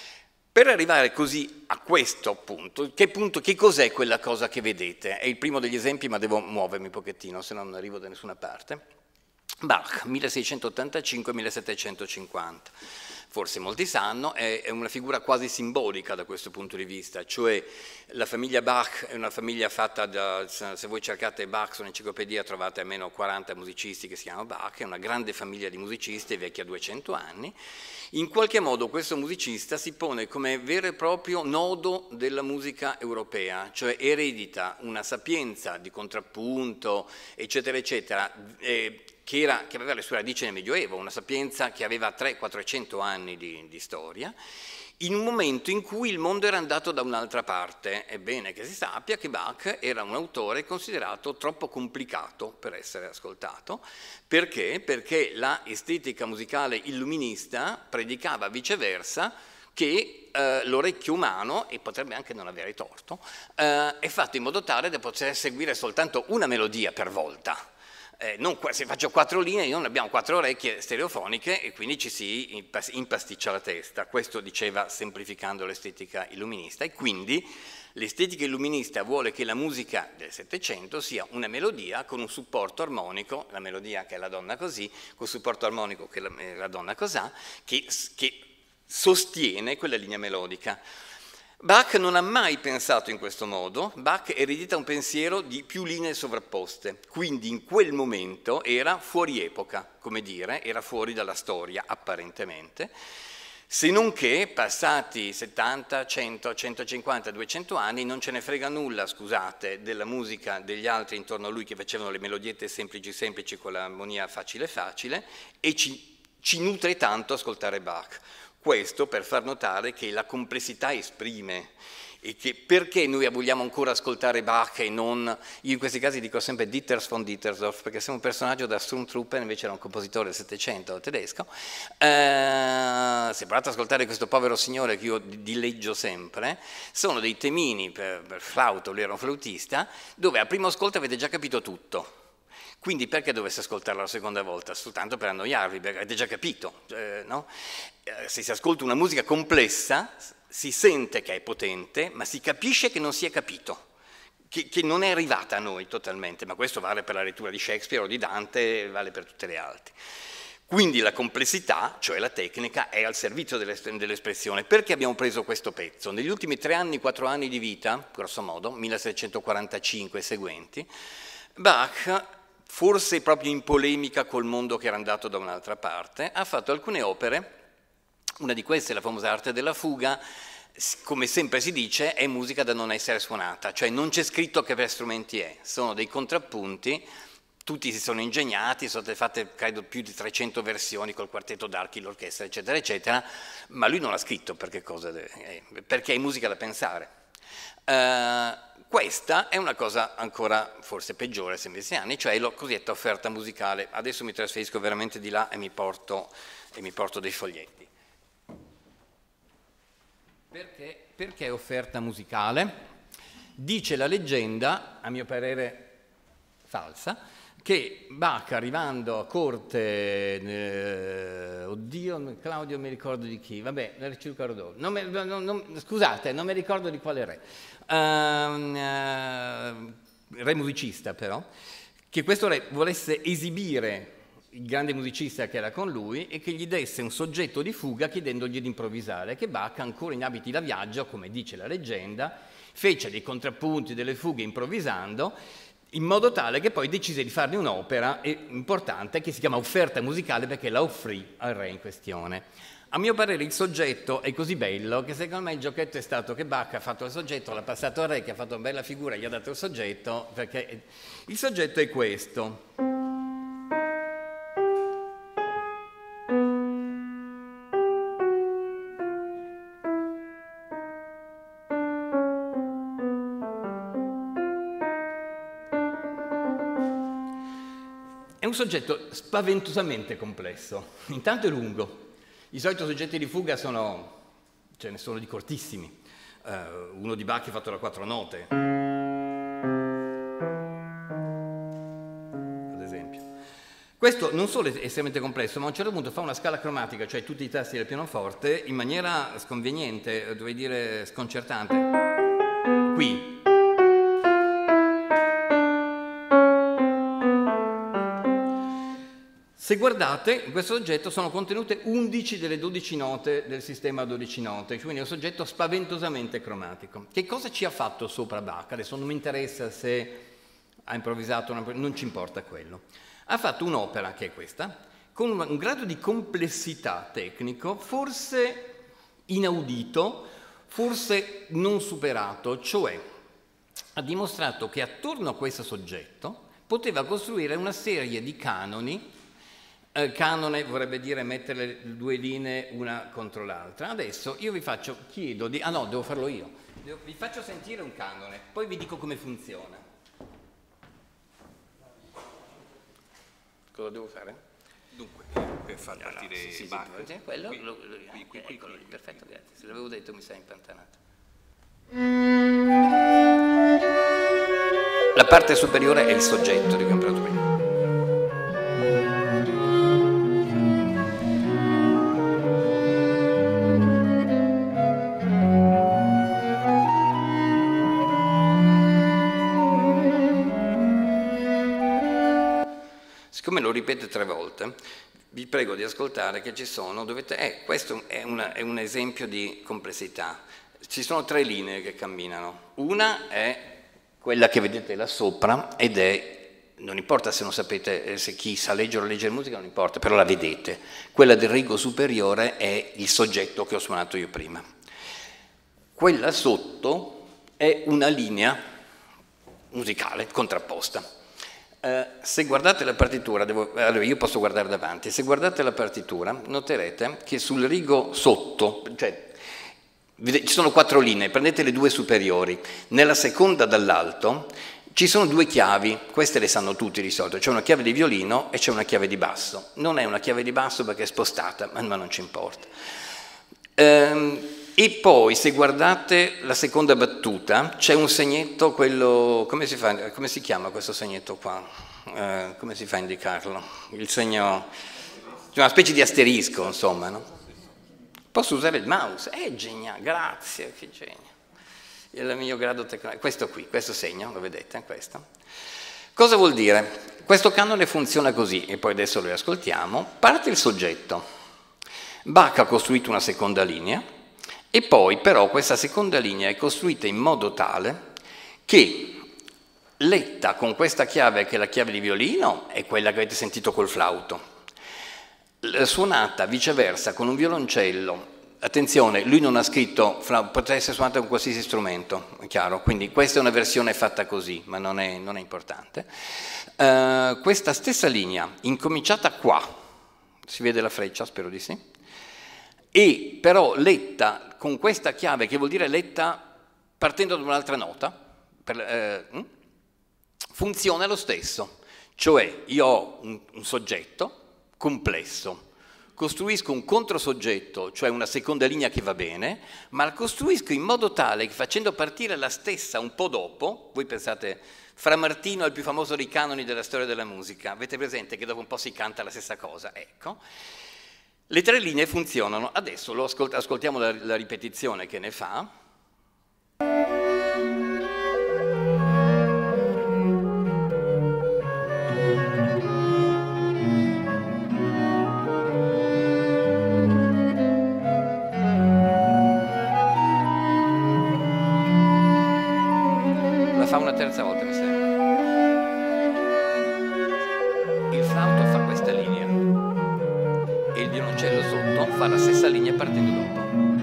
Per arrivare così a questo punto, che, punto, che cos'è quella cosa che vedete? È il primo degli esempi, ma devo muovermi un pochettino, se no non arrivo da nessuna parte. Bach, milleseicentottantacinque millesettecentocinquanta. Forse molti sanno, è una figura quasi simbolica da questo punto di vista, cioè la famiglia Bach è una famiglia fatta da, se voi cercate Bach su un'enciclopedia trovate almeno quaranta musicisti che si chiamano Bach, è una grande famiglia di musicisti vecchia duecento anni. In qualche modo questo musicista si pone come vero e proprio nodo della musica europea, cioè eredita una sapienza di contrappunto, eccetera, eccetera, eh, Che, era, che aveva le sue radici nel Medioevo, una sapienza che aveva trecento quattrocento anni di, di storia, in un momento in cui il mondo era andato da un'altra parte. È bene che si sappia che Bach era un autore considerato troppo complicato per essere ascoltato. Perché? Perché la estetica musicale illuminista predicava viceversa che eh, l'orecchio umano, e potrebbe anche non avere torto, eh, è fatto in modo tale da poter seguire soltanto una melodia per volta. Eh, non, se faccio quattro linee, non abbiamo quattro orecchie stereofoniche e quindi ci si impasticcia la testa. Questo diceva semplificando l'estetica illuminista, e quindi l'estetica illuminista vuole che la musica del Settecento sia una melodia con un supporto armonico, la melodia che è la donna così, col supporto armonico che è la, la donna cosà, che, che sostiene quella linea melodica. Bach non ha mai pensato in questo modo. Bach eredita un pensiero di più linee sovrapposte, quindi in quel momento era fuori epoca, come dire, era fuori dalla storia apparentemente, se non che passati settanta, cento, centocinquanta, duecento anni non ce ne frega nulla, scusate, della musica degli altri intorno a lui che facevano le melodiette semplici semplici con l'armonia facile facile, e ci, ci nutre tanto ascoltare Bach. Questo per far notare che la complessità esprime, e che perché noi vogliamo ancora ascoltare Bach e non, io in questi casi dico sempre Dieters von Dittersdorf, perché siamo un personaggio da Sturmtruppen, invece era un compositore del Settecento tedesco, eh, se provate ad ascoltare questo povero signore che io dileggio sempre, sono dei temini per, per flauto, lui era un flautista, dove al primo ascolto avete già capito tutto. Quindi perché dovesse ascoltarla la seconda volta? Soltanto per annoiarvi, perché avete già capito, eh, no? Eh, se si ascolta una musica complessa, si sente che è potente, ma si capisce che non si è capito, che, che non è arrivata a noi totalmente, ma questo vale per la lettura di Shakespeare o di Dante, vale per tutte le altre. Quindi la complessità, cioè la tecnica, è al servizio dell'espressione. Perché abbiamo preso questo pezzo? Negli ultimi tre anni, quattro anni di vita, grosso modo, millesettecentoquarantacinque e seguenti, Bach, forse proprio in polemica col mondo che era andato da un'altra parte, ha fatto alcune opere, una di queste, la famosa Arte della fuga, come sempre si dice, è musica da non essere suonata, cioè non c'è scritto che per strumenti è, sono dei contrappunti. Tutti si sono ingegnati, sono state fatte credo più di trecento versioni col quartetto d'archi, l'orchestra, eccetera, eccetera, ma lui non l'ha scritto perché, cosa è, perché è musica da pensare. Uh, questa è una cosa ancora forse peggiore se messi anni, cioè la cosiddetta offerta musicale. Adesso mi trasferisco veramente di là e mi porto, e mi porto dei foglietti. Perché, perché offerta musicale? Dice la leggenda, a mio parere falsa, che Bach arrivando a corte, eh, oddio, Claudio mi ricordo di chi, vabbè, ci ricordo, non mi, non, non, scusate, non mi ricordo di quale re, uh, uh, re musicista però, che questo re volesse esibire il grande musicista che era con lui e che gli desse un soggetto di fuga chiedendogli di improvvisare, che Bach, ancora in abiti da viaggio, come dice la leggenda, fece dei contrappunti, delle fughe improvvisando, in modo tale che poi decise di farne un'opera importante che si chiama Offerta musicale perché la offrì al re in questione. A mio parere il soggetto è così bello che secondo me il giochetto è stato che Bach ha fatto il soggetto, l'ha passato al re che ha fatto una bella figura, gli ha dato il soggetto, perché il soggetto è questo. È un soggetto spaventosamente complesso, intanto è lungo, i soliti soggetti di fuga sono, ce ne sono di cortissimi, uh, uno di Bach è fatto da quattro note, ad esempio. Questo non solo è estremamente complesso, ma a un certo punto fa una scala cromatica, cioè tutti i tasti del pianoforte, in maniera sconveniente, dovrei dire sconcertante, qui. Se guardate, in questo soggetto sono contenute undici delle dodici note del sistema a dodici note, quindi è un soggetto spaventosamente cromatico. Che cosa ci ha fatto sopra Bach? Adesso non mi interessa se ha improvvisato, una... non ci importa quello. Ha fatto un'opera, che è questa, con un grado di complessità tecnico forse inaudito, forse non superato, cioè ha dimostrato che attorno a questo soggetto poteva costruire una serie di canoni. Eh, canone vorrebbe dire mettere le due linee una contro l'altra. Adesso io vi faccio, chiedo di... Ah no, devo farlo io. Devo, vi faccio sentire un canone, poi vi dico come funziona. Cosa devo fare? Dunque, per far partire no, no, sì, sì, Bach... Sì, quello, qui, lo, lo, qui, qui, eccolo qui, lì, perfetto, grazie. Se l'avevo detto mi sei impantanato. La parte superiore è il soggetto di cui abbiamo parlato prima. Siccome lo ripete tre volte, vi prego di ascoltare che ci sono, dovete, eh, questo è, una, è un esempio di complessità. Ci sono tre linee che camminano. Una è quella che vedete là sopra ed è, non importa se non sapete, se chi sa leggere o leggere musica, non importa, però la vedete. Quella del rigo superiore è il soggetto che ho suonato io prima. Quella sotto è una linea musicale contrapposta. Uh, se guardate la partitura, devo, allora io posso guardare davanti, se guardate la partitura noterete che sul rigo sotto, cioè ci sono quattro linee, prendete le due superiori, nella seconda dall'alto ci sono due chiavi, queste le sanno tutti di solito, c'è una chiave di violino e c'è una chiave di basso, non è una chiave di basso perché è spostata, ma non ci importa. Um, E poi, se guardate la seconda battuta, c'è un segnetto, quello, come si fa, come si chiama questo segnetto qua? Eh, come si fa a indicarlo? Il segno, cioè una specie di asterisco, insomma, no? Posso usare il mouse? È geniale, grazie, che genio. Il mio grado tecnologico, questo qui, questo segno, lo vedete, questo? Cosa vuol dire? Questo canone funziona così, e poi adesso lo riascoltiamo. Parte il soggetto, Bach ha costruito una seconda linea, e poi però questa seconda linea è costruita in modo tale che letta con questa chiave, che è la chiave di violino, è quella che avete sentito col flauto, suonata viceversa con un violoncello. Attenzione, lui non ha scritto, potrà essere suonata con qualsiasi strumento, è chiaro, quindi questa è una versione fatta così, ma non è, non è importante. Uh, questa stessa linea, incominciata qua, si vede la freccia, spero di sì, e però letta con questa chiave, che vuol dire letta partendo da un'altra nota, per, eh, funziona lo stesso, cioè io ho un, un soggetto complesso, costruisco un controsoggetto, cioè una seconda linea che va bene, ma la costruisco in modo tale che facendo partire la stessa un po' dopo, voi pensate, Fra Martino è il più famoso dei canoni della storia della musica, avete presente che dopo un po' si canta la stessa cosa? Ecco, le tre linee funzionano. Adesso lo ascolt- ascoltiamo la, la ripetizione che ne fa. Fa una terza volta, mi sembra. Il flauto fa questa linea e il violoncello sotto fa la stessa linea partendo dopo.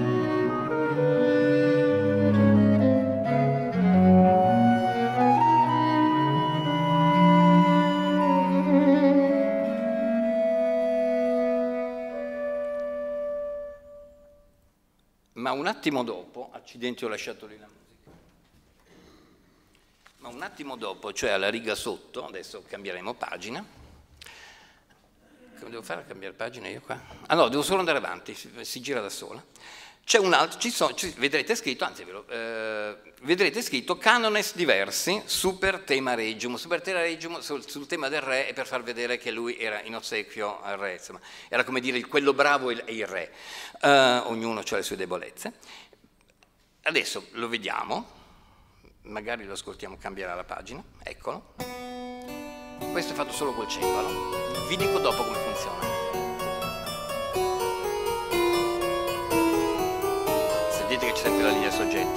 Ma un attimo dopo, accidenti, ho lasciato lì la musica. Ma un attimo dopo, cioè alla riga sotto, adesso cambieremo pagina. Come devo fare a cambiare pagina io qua? Ah no, devo solo andare avanti, si, si gira da sola. C'è un altro, ci sono, ci, vedrete scritto, anzi eh, vedrete scritto canones diversi, super tema regium. Super tema regium sul, sul tema del re è per far vedere che lui era in ossequio al re, insomma, era come dire il, quello bravo e il, il re. Uh, ognuno ha le sue debolezze. Adesso lo vediamo. Magari lo ascoltiamo, cambierà la pagina, eccolo. Questo è fatto solo col cembalo, vi dico dopo come funziona. Sentite che c'è sempre la linea del soggetto.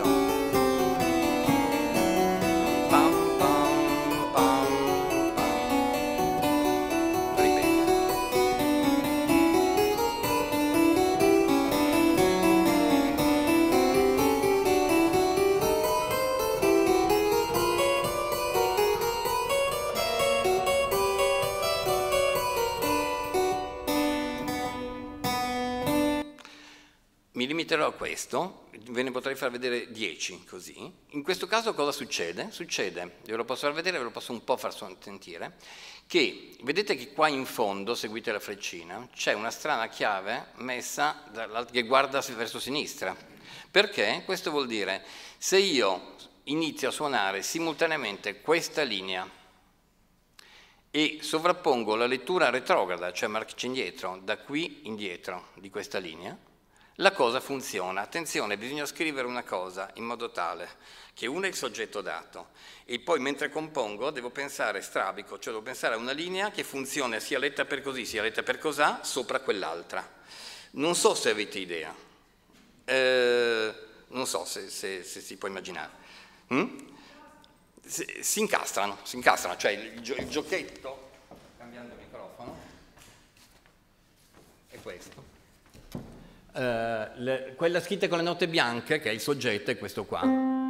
Pam, pam, pam, pam. Ripeto. Mi limiterò a questo, ve ne potrei far vedere dieci così. In questo caso cosa succede? Succede, ve lo posso far vedere, ve lo posso un po' far sentire, che vedete che qua in fondo, seguite la freccina, c'è una strana chiave messa che guarda verso sinistra. Perché? Questo vuol dire, se io inizio a suonare simultaneamente questa linea e sovrappongo la lettura retrograda, cioè marcia indietro, da qui indietro di questa linea, la cosa funziona. Attenzione, bisogna scrivere una cosa in modo tale che uno è il soggetto dato e poi mentre compongo devo pensare strabico, cioè devo pensare a una linea che funziona sia letta per così sia letta per cosà sopra quell'altra. Non so se avete idea, eh, non so se, se, se si può immaginare. Mm? Si, si incastrano, si incastrano, cioè il, gio il giochetto, cambiando il microfono, è questo. Uh, le, quella scritta con le note bianche, che è il soggetto, è questo qua,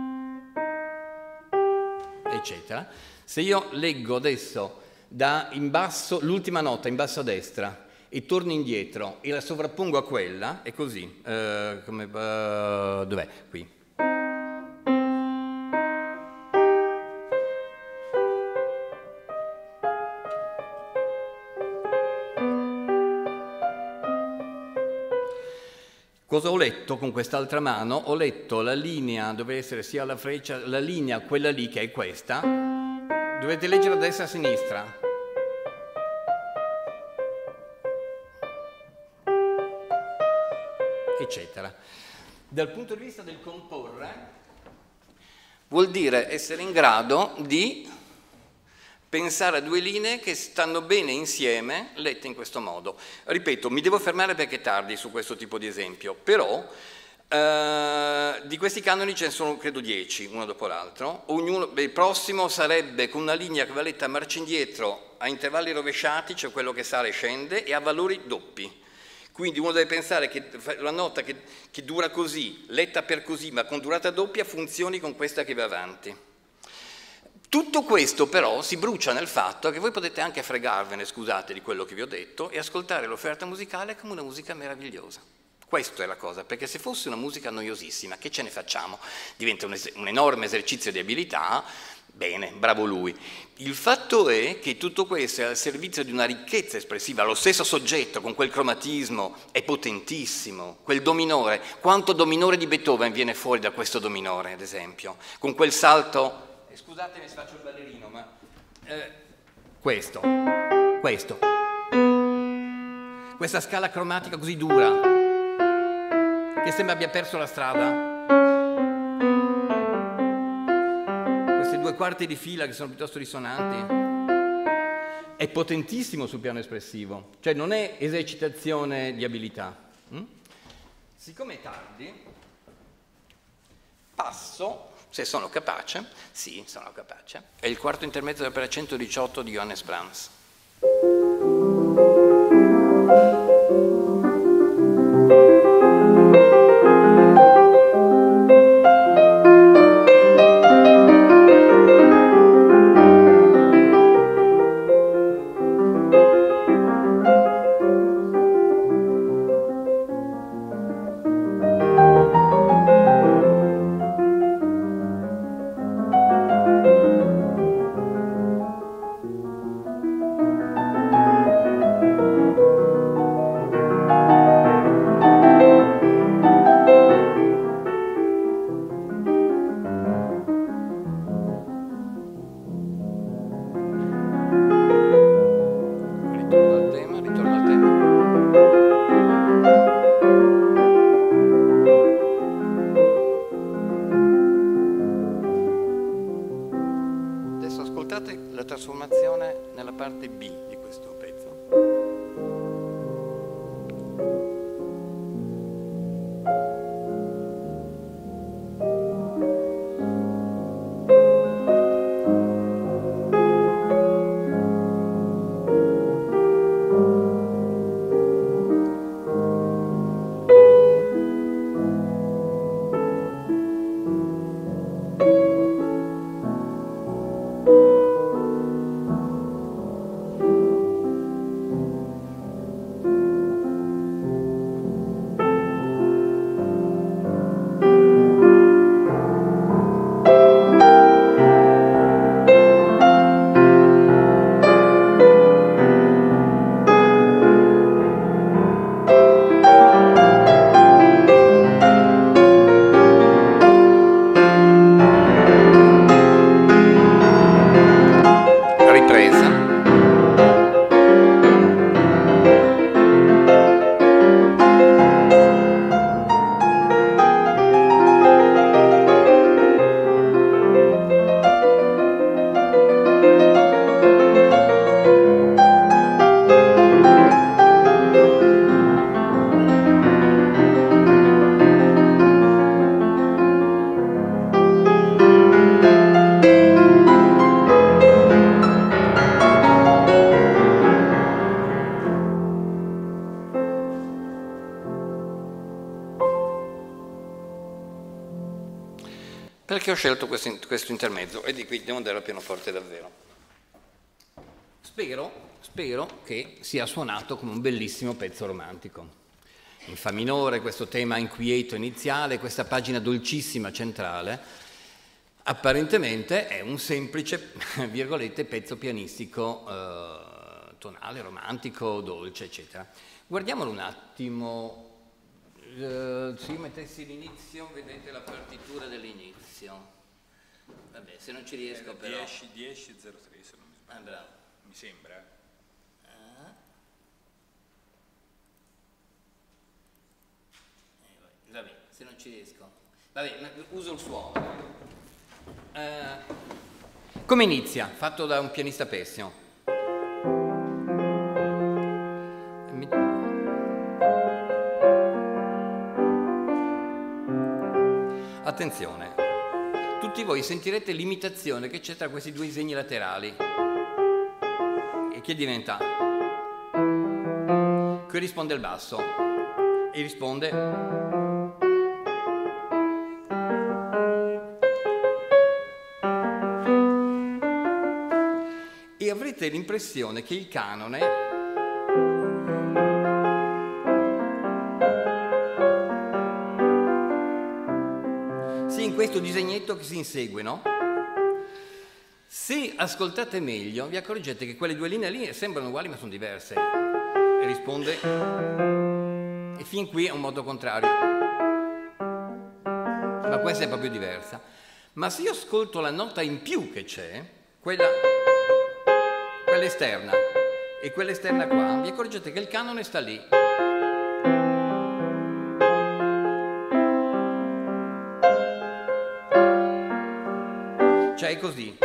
eccetera. Se io leggo adesso da in basso l'ultima nota in basso a destra e torno indietro e la sovrappongo a quella, è così. Uh, come, uh, dov'è? Qui. Cosa ho letto con quest'altra mano? Ho letto la linea, deve essere sia la freccia, la linea, quella lì che è questa, dovete leggere da destra a sinistra. Eccetera. Dal punto di vista del comporre, vuol dire essere in grado di pensare a due linee che stanno bene insieme, lette in questo modo. Ripeto, mi devo fermare perché è tardi su questo tipo di esempio, però eh, di questi canoni ce ne sono credo dieci, uno dopo l'altro. Ognuno, beh, il prossimo sarebbe con una linea che va letta a marcia indietro a intervalli rovesciati, cioè quello che sale e scende, e a valori doppi. Quindi uno deve pensare che la nota che, che dura così, letta per così, ma con durata doppia, funzioni con questa che va avanti. Tutto questo però si brucia nel fatto che voi potete anche fregarvene, scusate, di quello che vi ho detto e ascoltare l'offerta musicale come una musica meravigliosa. Questa è la cosa, perché se fosse una musica noiosissima, che ce ne facciamo? Diventa un, es- un enorme esercizio di abilità, bene, bravo lui. Il fatto è che tutto questo è al servizio di una ricchezza espressiva, lo stesso soggetto con quel cromatismo è potentissimo, quel do minore, quanto do minore di Beethoven viene fuori da questo do minore, ad esempio, con quel salto... Scusatemi se faccio il ballerino, ma eh, questo, questo, questa scala cromatica così dura, che sembra abbia perso la strada, questi due quarti di fila che sono piuttosto risonanti, è potentissimo sul piano espressivo, cioè non è esercitazione di abilità. Mm? Siccome è tardi, passo... Se sono capace, sì, sono capace. È il quarto intermezzo dell'opera centodiciotto di Johannes Brahms. Perché ho scelto questo, questo intermezzo? E di qui devo andare al pianoforte davvero. Spero, spero che sia suonato come un bellissimo pezzo romantico. In fa minore, questo tema inquieto iniziale, questa pagina dolcissima centrale, apparentemente è un semplice, virgolette, pezzo pianistico eh, tonale, romantico, dolce, eccetera. Guardiamolo un attimo. Uh, se io mettessi l'inizio, vedete la partitura dell'inizio. Vabbè, se non ci riesco però... dieci, dieci, zero tre, se non mi sbaglio. Ah, bravo. Mi sembra. Ah. Eh, vabbè, se non ci riesco. Vabbè, uso il suono. Uh, Come inizia? Fatto da un pianista pessimo. Attenzione, tutti voi sentirete l'imitazione che c'è tra questi due disegni laterali. E che diventa? Qui risponde il basso e risponde... E avrete l'impressione che il canone sia in questo disegnetto che si insegue, no? Se ascoltate meglio vi accorgete che quelle due linee lì sembrano uguali ma sono diverse. E risponde... E fin qui è un modo contrario. Ma questa è proprio diversa. Ma se io ascolto la nota in più che c'è, quella... quella esterna e quella esterna qua, vi accorgete che il canone sta lì. Cioè è così.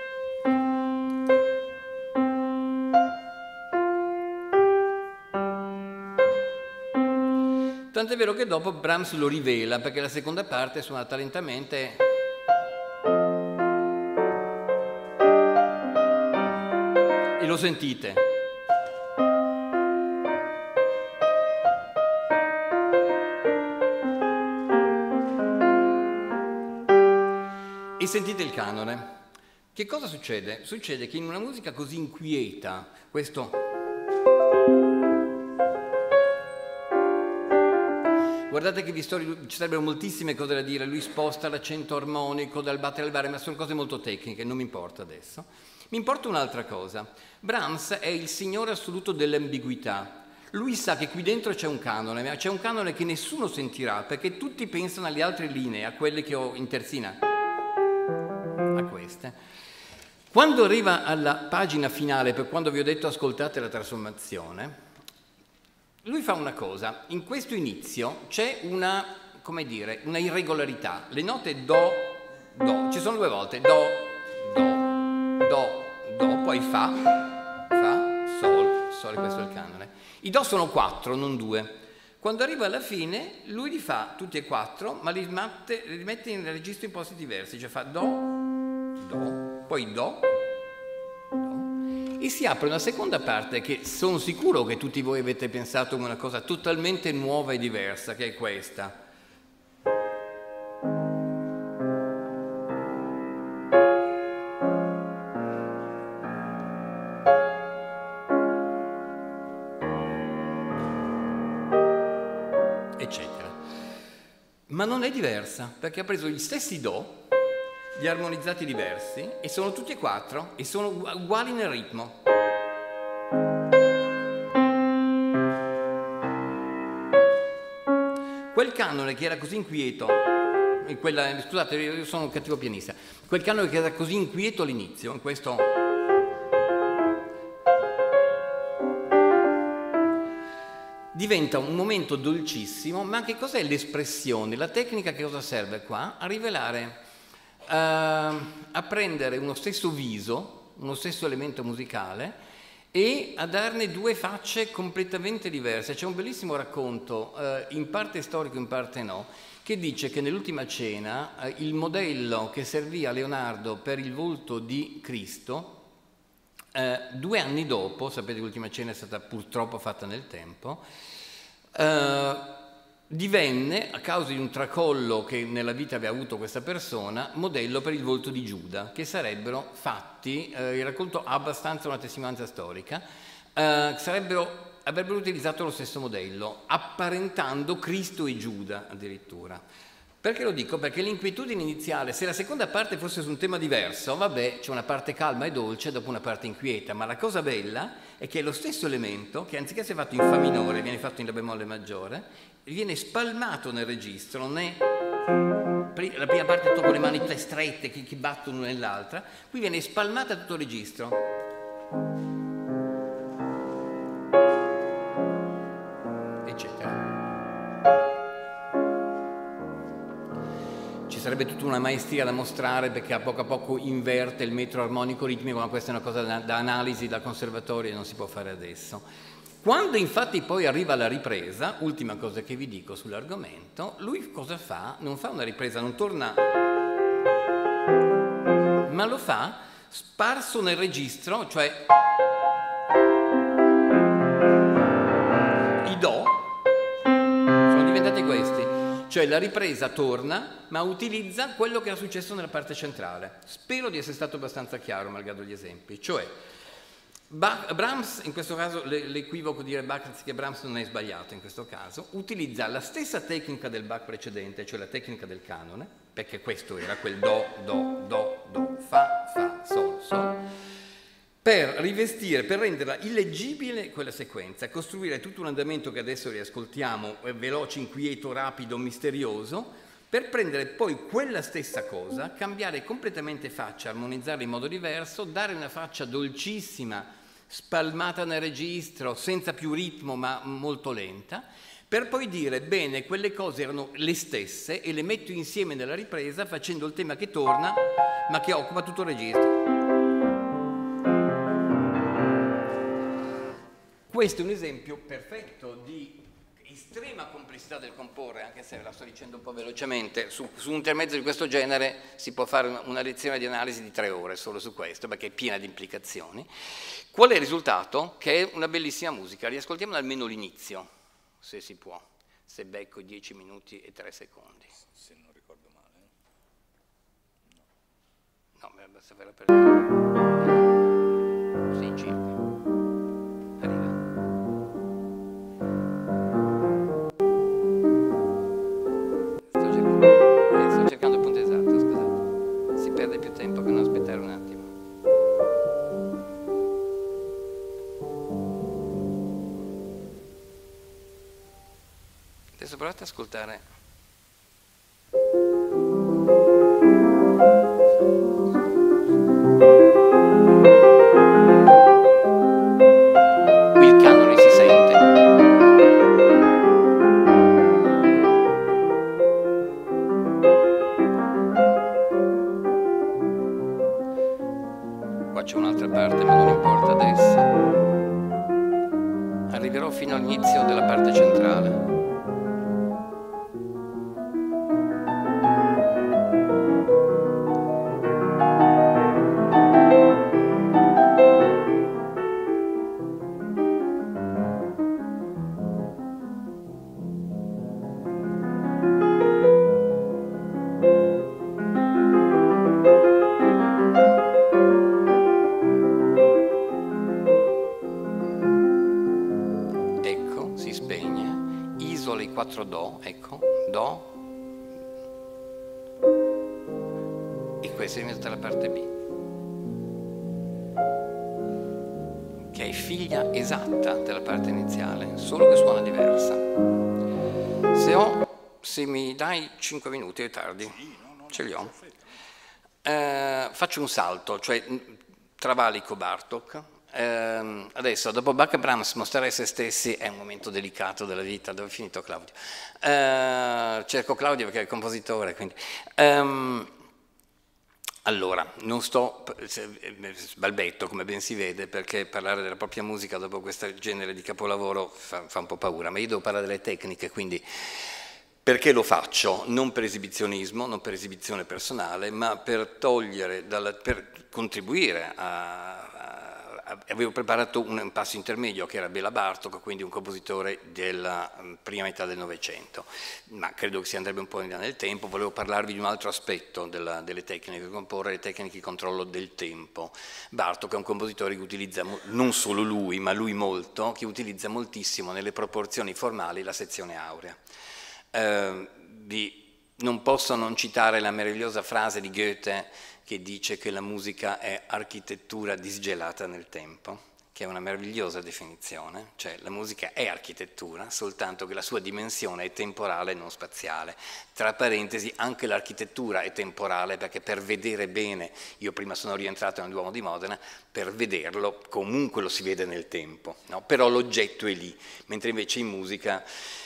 Tant'è vero che dopo Brahms lo rivela, perché la seconda parte è suonata lentamente. E lo sentite. E sentite il canone. Che cosa succede? Succede che in una musica così inquieta, questo... Guardate che vi sto, ci sarebbero moltissime cose da dire, lui sposta l'accento armonico dal battere al bare, ma sono cose molto tecniche, non mi importa adesso. Mi importa un'altra cosa. Brahms è il signore assoluto dell'ambiguità. Lui sa che qui dentro c'è un canone, ma c'è un canone che nessuno sentirà, perché tutti pensano alle altre linee, a quelle che ho in terzina, a queste. Quando arriva alla pagina finale, per quando vi ho detto ascoltate la trasformazione, lui fa una cosa, in questo inizio c'è una, come dire, una irregolarità. Le note do, do, ci sono due volte, do, do, do, do, poi fa, fa, sol, sol, questo è il canone. I do sono quattro, non due. Quando arriva alla fine, lui li fa tutti e quattro, ma li, mette, li mette in registri in posti diversi, cioè fa do, do, poi do, e si apre una seconda parte che sono sicuro che tutti voi avete pensato come una cosa totalmente nuova e diversa, che è questa. Eccetera. Ma non è diversa, perché ha preso gli stessi do, gli armonizzati diversi, e sono tutti e quattro, e sono uguali nel ritmo. Quel canone che era così inquieto, quella, scusate, io sono un cattivo pianista, quel canone che era così inquieto all'inizio, in questo... diventa un momento dolcissimo, ma che cos'è l'espressione? La tecnica che cosa serve qua? A rivelare... Uh, a prendere uno stesso viso, uno stesso elemento musicale e a darne due facce completamente diverse. C'è un bellissimo racconto, uh, in parte storico, in parte no, che dice che nell'Ultima Cena uh, il modello che servì a Leonardo per il volto di Cristo, uh, due anni dopo, sapete che l'Ultima Cena è stata purtroppo fatta nel tempo, uh, divenne, a causa di un tracollo che nella vita aveva avuto questa persona, modello per il volto di Giuda, che sarebbero fatti, eh, il racconto ha abbastanza una testimonianza storica, eh, sarebbero, avrebbero utilizzato lo stesso modello, apparentando Cristo e Giuda addirittura. Perché lo dico? Perché l'inquietudine iniziale, se la seconda parte fosse su un tema diverso, vabbè, c'è una parte calma e dolce dopo una parte inquieta, ma la cosa bella è che è lo stesso elemento che anziché essere fatto in Fa minore, viene fatto in La bemolle maggiore, viene spalmato nel registro, non è la prima parte tutto con le mani tutte strette che, che battono l'una nell'altra, qui viene spalmata tutto il registro. Eccetera. Ci sarebbe avrebbe tutta una maestria da mostrare perché a poco a poco inverte il metro armonico ritmico, ma questa è una cosa da, da analisi, da conservatorio e non si può fare adesso. Quando infatti poi arriva la ripresa, ultima cosa che vi dico sull'argomento, lui cosa fa? Non fa una ripresa, non torna, ma lo fa sparso nel registro, cioè i do sono diventati questi, cioè la ripresa torna ma utilizza quello che era successo nella parte centrale. Spero di essere stato abbastanza chiaro malgrado gli esempi, cioè Bach, Brahms, in questo caso l'equivoco di dire Bach che Brahms non è sbagliato in questo caso, utilizza la stessa tecnica del Bach precedente, cioè la tecnica del canone, perché questo era quel do, do, do, do, fa, fa, sol, sol, per rivestire, per renderla illeggibile quella sequenza, costruire tutto un andamento che adesso riascoltiamo, veloce, inquieto, rapido, misterioso, per prendere poi quella stessa cosa, cambiare completamente faccia, armonizzarla in modo diverso, dare una faccia dolcissima, spalmata nel registro, senza più ritmo ma molto lenta, per poi dire, bene, quelle cose erano le stesse e le metto insieme nella ripresa facendo il tema che torna ma che occupa tutto il registro. Questo è un esempio perfetto di estrema complessità del comporre, anche se ve la sto dicendo un po' velocemente. Su, su un intermezzo di questo genere si può fare una, una lezione di analisi di tre ore solo su questo, perché è piena di implicazioni. Qual è il risultato? Che è una bellissima musica. Riascoltiamo almeno l'inizio, se si può, se becco dieci minuti e tre secondi. Se non ricordo male. No, no basta farla per... Sì, circa. Cercando il punto esatto, scusate, si perde più tempo che non aspettare un attimo. Adesso provate ad ascoltare. Qui il canone si sente. C'è un'altra parte, ma non importa adesso. Arriverò fino all'inizio della parte centrale. quattro do, ecco, do, e questa è tutta la parte B, che è figlia esatta della parte iniziale, solo che suona diversa. Se ho, se mi dai cinque minuti, è tardi, ce li ho, eh, faccio un salto, cioè travalico Bartók. Eh, adesso, dopo Bach e Brahms, mostrare se stessi è un momento delicato della vita. Dove è finito Claudio? Eh, cerco Claudio perché è il compositore, quindi. Um, allora, non sto, sbalbetto come ben si vede, perché parlare della propria musica dopo questo genere di capolavoro fa, fa un po' paura, ma io devo parlare delle tecniche, quindi perché lo faccio? Non per esibizionismo, non per esibizione personale, ma per togliere, dalla, per contribuire a avevo preparato un passo intermedio che era Béla Bartók, quindi un compositore della prima metà del Novecento, ma credo che si andrebbe un po' in là nel tempo. Volevo parlarvi di un altro aspetto della, delle tecniche di comporre, le tecniche di controllo del tempo. Bartók è un compositore che utilizza, non solo lui, ma lui molto, che utilizza moltissimo nelle proporzioni formali la sezione aurea. Eh, vi, non posso non citare la meravigliosa frase di Goethe che dice che la musica è architettura disgelata nel tempo, che è una meravigliosa definizione, cioè la musica è architettura, soltanto che la sua dimensione è temporale e non spaziale. Tra parentesi, anche l'architettura è temporale, perché per vedere bene, io prima sono rientrato nel Duomo di Modena, per vederlo comunque lo si vede nel tempo, no? Però l'oggetto è lì, mentre invece in musica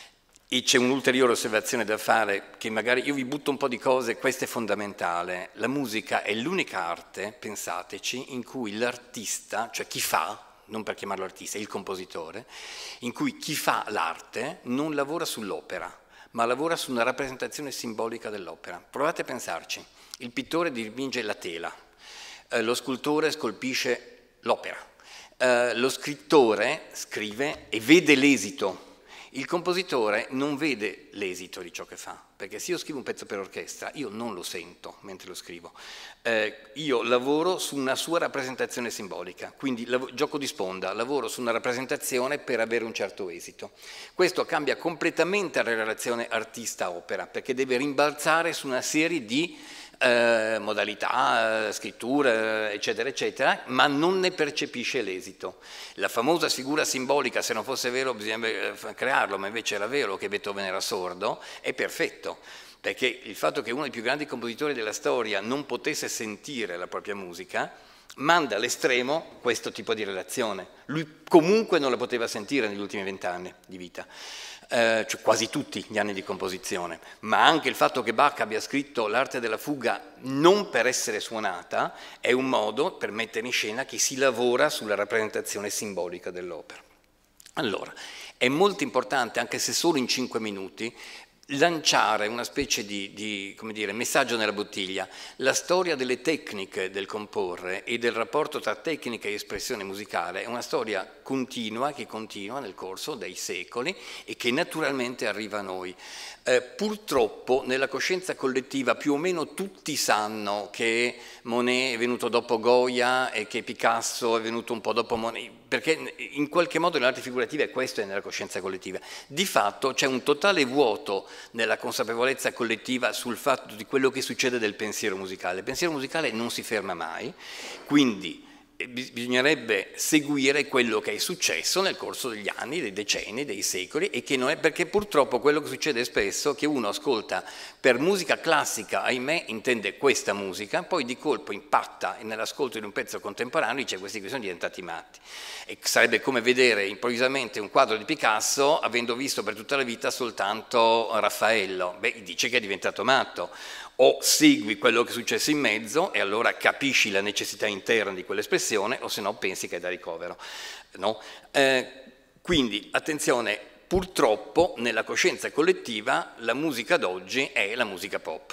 E c'è un'ulteriore osservazione da fare, che magari io vi butto un po' di cose, questa è fondamentale. La musica è l'unica arte, pensateci, in cui l'artista, cioè chi fa, non per chiamarlo artista, il compositore, in cui chi fa l'arte non lavora sull'opera, ma lavora su una rappresentazione simbolica dell'opera. Provate a pensarci. Il pittore dipinge la tela, eh, lo scultore scolpisce l'opera, eh, lo scrittore scrive e vede l'esito. Il compositore non vede l'esito di ciò che fa, perché se io scrivo un pezzo per orchestra, io non lo sento mentre lo scrivo. Eh, io lavoro su una sua rappresentazione simbolica, quindi gioco di sponda, lavoro su una rappresentazione per avere un certo esito. Questo cambia completamente la relazione artista-opera, perché deve rimbalzare su una serie di Eh, modalità, eh, scrittura, eccetera, eccetera, ma non ne percepisce l'esito. La famosa figura simbolica, se non fosse vero bisognerebbe crearlo, ma invece era vero che Beethoven era sordo, è perfetto, perché il fatto che uno dei più grandi compositori della storia non potesse sentire la propria musica manda all'estremo questo tipo di relazione. Lui comunque non la poteva sentire negli ultimi vent'anni di vita. Eh, cioè quasi tutti gli anni di composizione, ma anche il fatto che Bach abbia scritto l'arte della fuga non per essere suonata è un modo per mettere in scena che si lavora sulla rappresentazione simbolica dell'opera. Allora, è molto importante, anche se solo in cinque minuti, lanciare una specie di, di come dire, messaggio nella bottiglia. La storia delle tecniche del comporre e del rapporto tra tecnica e espressione musicale è una storia continua che continua nel corso dei secoli e che naturalmente arriva a noi. Eh, purtroppo nella coscienza collettiva più o meno tutti sanno che Monet è venuto dopo Goya e che Picasso è venuto un po' dopo Monet, perché in qualche modo nell'arte figurativa questo è nella coscienza collettiva. Di fatto c'è un totale vuoto nella consapevolezza collettiva sul fatto di quello che succede del pensiero musicale. Il pensiero musicale non si ferma mai, quindi bisognerebbe seguire quello che è successo nel corso degli anni, dei decenni, dei secoli, e che non è, perché purtroppo quello che succede spesso è che uno ascolta per musica classica, ahimè, intende questa musica, poi di colpo impatta nell'ascolto di un pezzo contemporaneo e dice questi qui sono diventati matti. E sarebbe come vedere improvvisamente un quadro di Picasso avendo visto per tutta la vita soltanto Raffaello. Beh, dice che è diventato matto. O segui quello che è successo in mezzo e allora capisci la necessità interna di quell'espressione, o se no pensi che è da ricovero. No? Eh, quindi, attenzione, purtroppo nella coscienza collettiva la musica d'oggi è la musica pop,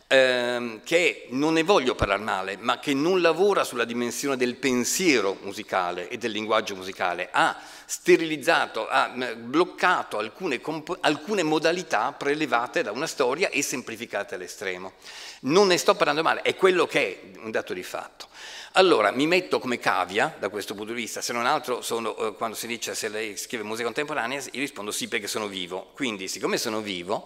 ehm, che non ne voglio parlare male, ma che non lavora sulla dimensione del pensiero musicale e del linguaggio musicale, ha sterilizzato, ha bloccato alcune, alcune modalità prelevate da una storia e semplificate all'estremo. Non ne sto parlando male, è quello che è un dato di fatto. Allora, mi metto come cavia da questo punto di vista, se non altro sono, eh, quando si dice se lei scrive musica contemporanea, io rispondo sì perché sono vivo. Quindi, siccome sono vivo,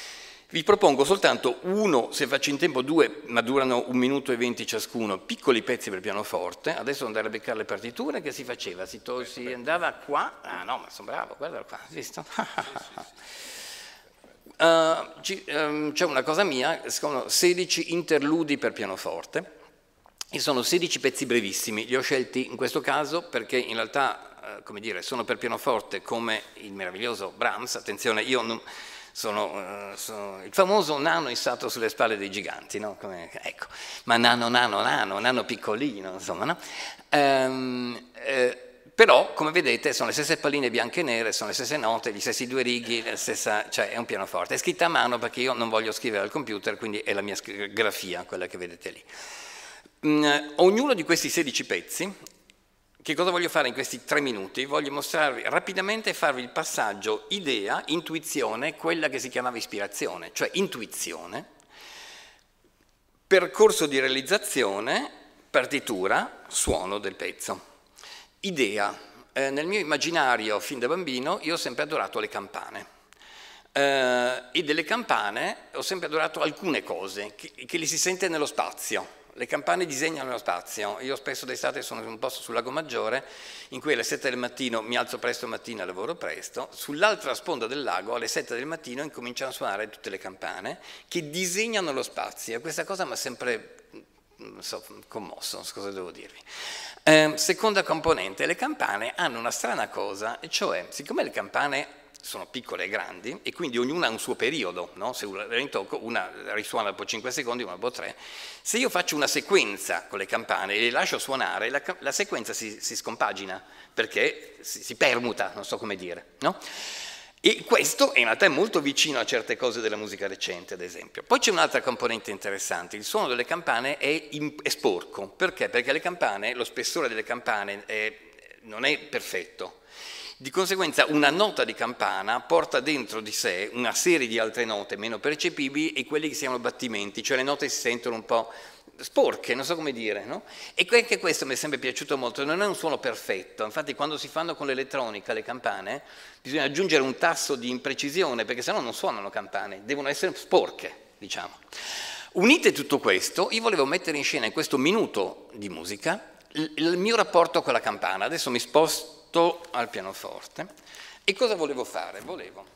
vi propongo soltanto uno, se faccio in tempo due, ma durano un minuto e venti ciascuno, piccoli pezzi per pianoforte. Adesso andare a beccare le partiture, che si faceva? Si, to- si andava qua, ah no, ma sono bravo, guarda qua, visto? uh, ci, um, c'è una cosa mia, sono sedici interludi per pianoforte, e sono sedici pezzi brevissimi, li ho scelti in questo caso perché in realtà, uh, come dire, sono per pianoforte come il meraviglioso Brahms. Attenzione, io non... Sono, uh, sono il famoso nano issato sulle spalle dei giganti, no? Come, ecco, ma nano, nano, nano, nano piccolino, insomma, no? Um, eh, però, come vedete, sono le stesse palline bianche e nere, sono le stesse note, gli stessi due righi, la stessa, cioè è un pianoforte. È scritta a mano perché io non voglio scrivere al computer, quindi è la mia grafia, quella che vedete lì. Um, ognuno di questi sedici pezzi, che cosa voglio fare in questi tre minuti? Voglio mostrarvi rapidamente e farvi il passaggio idea, intuizione, quella che si chiamava ispirazione, cioè intuizione, percorso di realizzazione, partitura, suono del pezzo. Idea. Eh, nel mio immaginario, fin da bambino, io ho sempre adorato le campane. Eh, e delle campane ho sempre adorato alcune cose, che, che li si sente nello spazio. Le campane disegnano lo spazio. Io spesso d'estate sono in un posto sul Lago Maggiore in cui alle sette del mattino mi alzo presto mattina e lavoro presto, sull'altra sponda del lago alle sette del mattino incominciano a suonare tutte le campane che disegnano lo spazio. Questa cosa mi ha sempre non so, commosso, non so cosa devo dirvi. Eh, seconda componente, le campane hanno una strana cosa, e cioè, siccome le campane sono piccole e grandi, e quindi ognuna ha un suo periodo, no? Se una la rintocco, una risuona dopo cinque secondi, una dopo tre. Se io faccio una sequenza con le campane e le lascio suonare, la, la sequenza si, si scompagina, perché si, si permuta, non so come dire, no? E questo in realtà è molto vicino a certe cose della musica recente, ad esempio. Poi c'è un'altra componente interessante: il suono delle campane è, in, è sporco. Perché? Perché le campane, lo spessore delle campane è, non è perfetto. Di conseguenza una nota di campana porta dentro di sé una serie di altre note meno percepibili e quelli che si chiamano battimenti, cioè le note si sentono un po' sporche, non so come dire, no? E anche questo mi è sempre piaciuto molto, non è un suono perfetto, infatti quando si fanno con l'elettronica le campane bisogna aggiungere un tasso di imprecisione, perché sennò non suonano campane, devono essere sporche, diciamo. Unite tutto questo, io volevo mettere in scena in questo minuto di musica il, il mio rapporto con la campana. Adesso mi sposto al pianoforte. E cosa volevo fare? Volevo...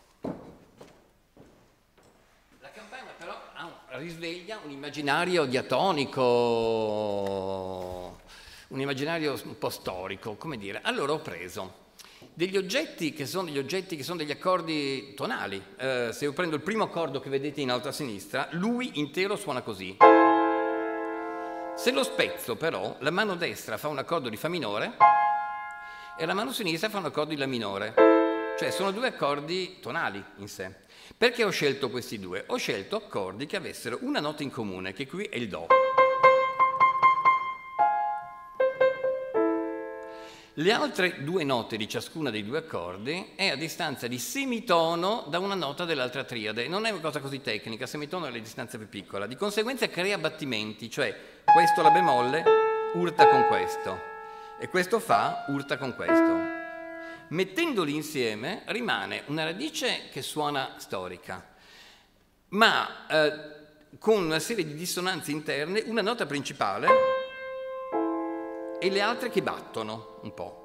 La campana però ha, risveglia un immaginario diatonico, un immaginario un po' storico, come dire. Allora ho preso degli oggetti che sono degli oggetti che sono degli accordi tonali. Eh, se io prendo il primo accordo che vedete in alto a sinistra, lui intero suona così. Se lo spezzo però, la mano destra fa un accordo di Fa minore e la mano sinistra fa un accordo di La minore, cioè sono due accordi tonali in sé. Perché ho scelto questi due? Ho scelto accordi che avessero una nota in comune, che qui è il Do. Le altre due note di ciascuna dei due accordi è a distanza di semitono da una nota dell'altra triade. Non è una cosa così tecnica, semitono è la distanza più piccola. Di conseguenza crea battimenti, cioè questo La bemolle urta con questo e questo Fa urta con questo. Mettendoli insieme rimane una radice che suona storica, ma eh, con una serie di dissonanze interne, una nota principale e le altre che battono un po'.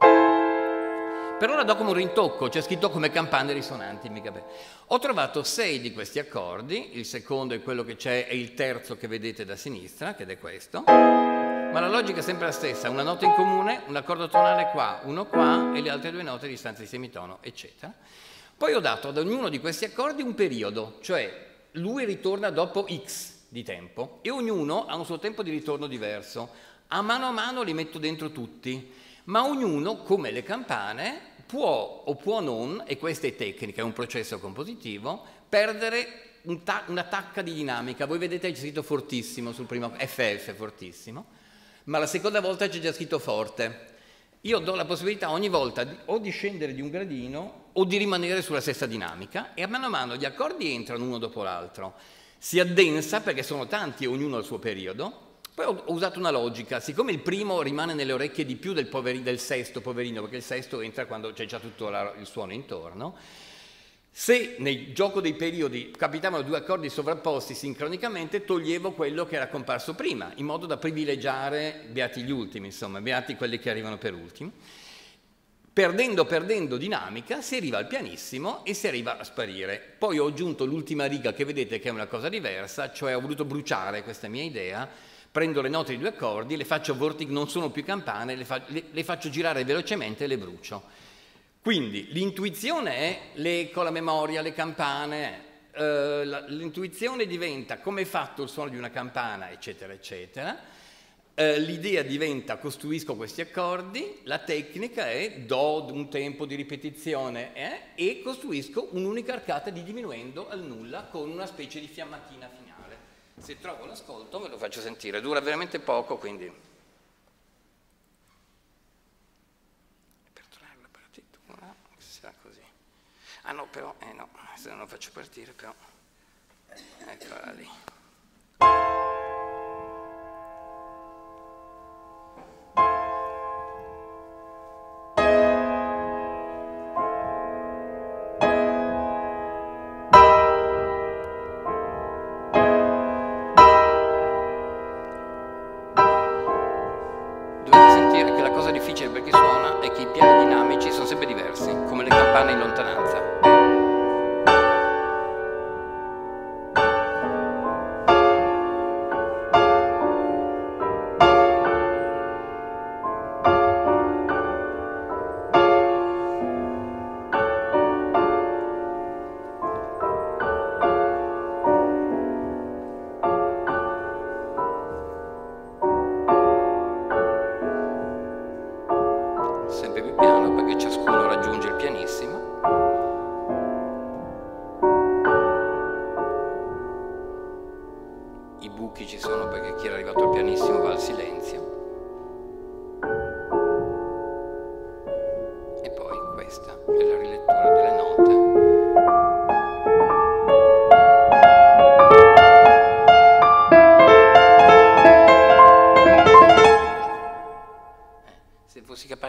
Per ora do come un rintocco, c'è scritto come campane risonanti, mica bene. Ho trovato sei di questi accordi, il secondo è quello che c'è, è il terzo che vedete da sinistra, che è questo, ma la logica è sempre la stessa, una nota in comune, un accordo tonale qua, uno qua e le altre due note a distanza di semitono, eccetera. Poi ho dato ad ognuno di questi accordi un periodo, cioè lui ritorna dopo X di tempo e ognuno ha un suo tempo di ritorno diverso. A mano a mano li metto dentro tutti, ma ognuno, come le campane, può o può non, e questa è tecnica, è un processo compositivo, perdere un una tacca di dinamica. Voi vedete c'è scritto fortissimo sul primo, F F fortissimo, ma la seconda volta c'è già scritto forte. Io do la possibilità ogni volta di, o di scendere di un gradino o di rimanere sulla stessa dinamica, e a mano a mano gli accordi entrano uno dopo l'altro. Si addensa perché sono tanti e ognuno ha il suo periodo. Poi ho usato una logica: siccome il primo rimane nelle orecchie di più del, poveri, del sesto, poverino, perché il sesto entra quando c'è già tutto la, il suono intorno, se nel gioco dei periodi capitavano due accordi sovrapposti sincronicamente, toglievo quello che era comparso prima, in modo da privilegiare, beati gli ultimi, insomma, beati quelli che arrivano per ultimi. Perdendo, perdendo dinamica, si arriva al pianissimo e si arriva a sparire. Poi ho aggiunto l'ultima riga che vedete che è una cosa diversa, cioè ho voluto bruciare questa mia idea. Prendo le note di due accordi, le faccio vortic, non sono più campane, le, fa, le, le faccio girare velocemente e le brucio. Quindi l'intuizione è l'eco, la memoria, le campane, eh, l'intuizione diventa come è fatto il suono di una campana, eccetera, eccetera. Eh, l'idea diventa costruisco questi accordi, la tecnica è do un tempo di ripetizione eh, e costruisco un'unica arcata di diminuendo al nulla con una specie di fiammatina finale. Se trovo l'ascolto ve lo faccio sentire, dura veramente poco, quindi... Per trovare la partitura, sarà così. Ah no, però, eh no, se non lo faccio partire, però... Eccola lì. Difficile perché suona è che i piani dinamici sono sempre diversi, come le campane in lontananza.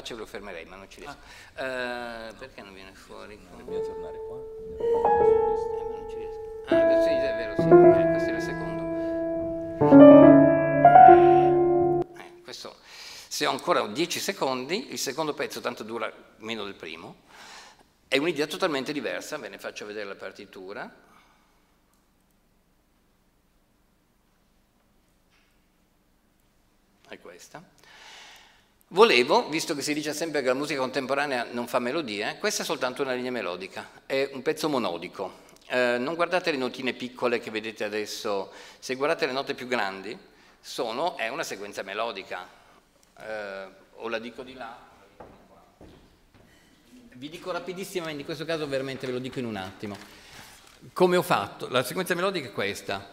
capace ve lo fermerei, ma non ci riesco. Ah. Uh, perché non viene fuori? Non dobbiamo tornare qua. Eh, ma non ci riesco. Ah, sì, è vero, sì, okay, questo era il secondo. Eh, questo, se ho ancora dieci secondi, il secondo pezzo tanto dura meno del primo, è un'idea totalmente diversa, ve ne faccio vedere la partitura. È questa. Volevo, visto che si dice sempre che la musica contemporanea non fa melodie, questa è soltanto una linea melodica, è un pezzo monodico. Eh, non guardate le notine piccole che vedete adesso, se guardate le note più grandi, sono, è una sequenza melodica. Eh, o la dico di là, vi dico rapidissimamente, in questo caso veramente ve lo dico in un attimo. Come ho fatto? La sequenza melodica è questa.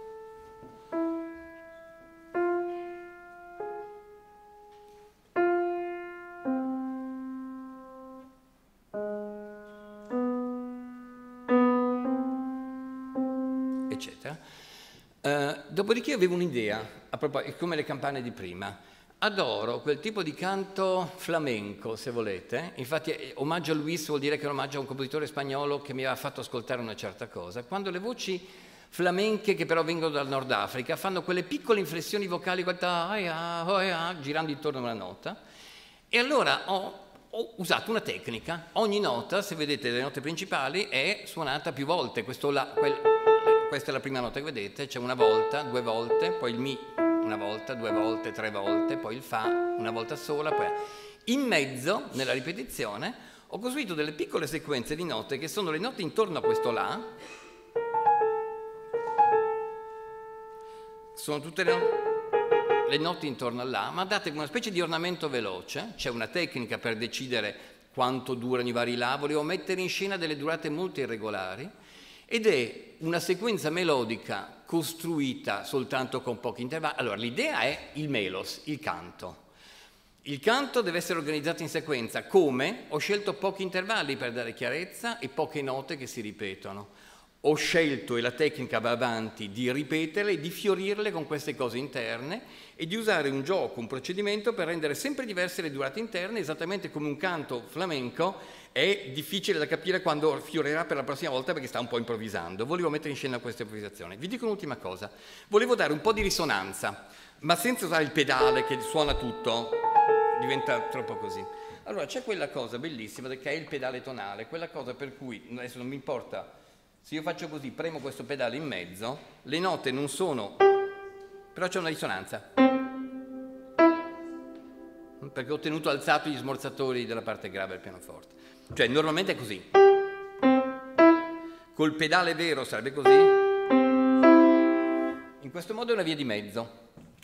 Eccetera. Uh, dopodiché avevo un'idea, a proposito, come le campane di prima. Adoro quel tipo di canto flamenco, se volete. Infatti, eh, omaggio a Luis vuol dire che è un omaggio a un compositore spagnolo che mi aveva fatto ascoltare una certa cosa. Quando le voci flamenche, che però vengono dal Nord Africa, fanno quelle piccole inflessioni vocali, girando intorno a una nota. E allora ho, ho usato una tecnica. Ogni nota, se vedete le note principali, è suonata più volte. Questo la, quel, questa è la prima nota che vedete, c'è una volta, due volte, poi il Mi una volta, due volte, tre volte, poi il Fa una volta sola. Poi... In mezzo, nella ripetizione, ho costruito delle piccole sequenze di note che sono le note intorno a questo La. Sono tutte le note, le note intorno al La, ma date una specie di ornamento veloce. C'è una tecnica per decidere quanto durano i vari La. Volevo mettere in scena delle durate molto irregolari. Ed è una sequenza melodica costruita soltanto con pochi intervalli. Allora, l'idea è il melos, il canto. Il canto deve essere organizzato in sequenza. Come? Ho scelto pochi intervalli per dare chiarezza e poche note che si ripetono. Ho scelto, e la tecnica va avanti, di ripeterle, di fiorirle con queste cose interne e di usare un gioco, un procedimento per rendere sempre diverse le durate interne, esattamente come un canto flamenco è difficile da capire quando fiorirà per la prossima volta perché sta un po' improvvisando. Volevo mettere in scena questa improvvisazione. Vi dico un'ultima cosa. Volevo dare un po' di risonanza, ma senza usare il pedale che suona tutto, diventa troppo così. Allora c'è quella cosa bellissima che è il pedale tonale, quella cosa per cui, adesso non mi importa, se io faccio così, premo questo pedale in mezzo, le note non sono, però c'è una risonanza. Perché ho tenuto alzato gli smorzatori della parte grave del pianoforte. Cioè, normalmente è così. Col pedale vero sarebbe così. In questo modo è una via di mezzo.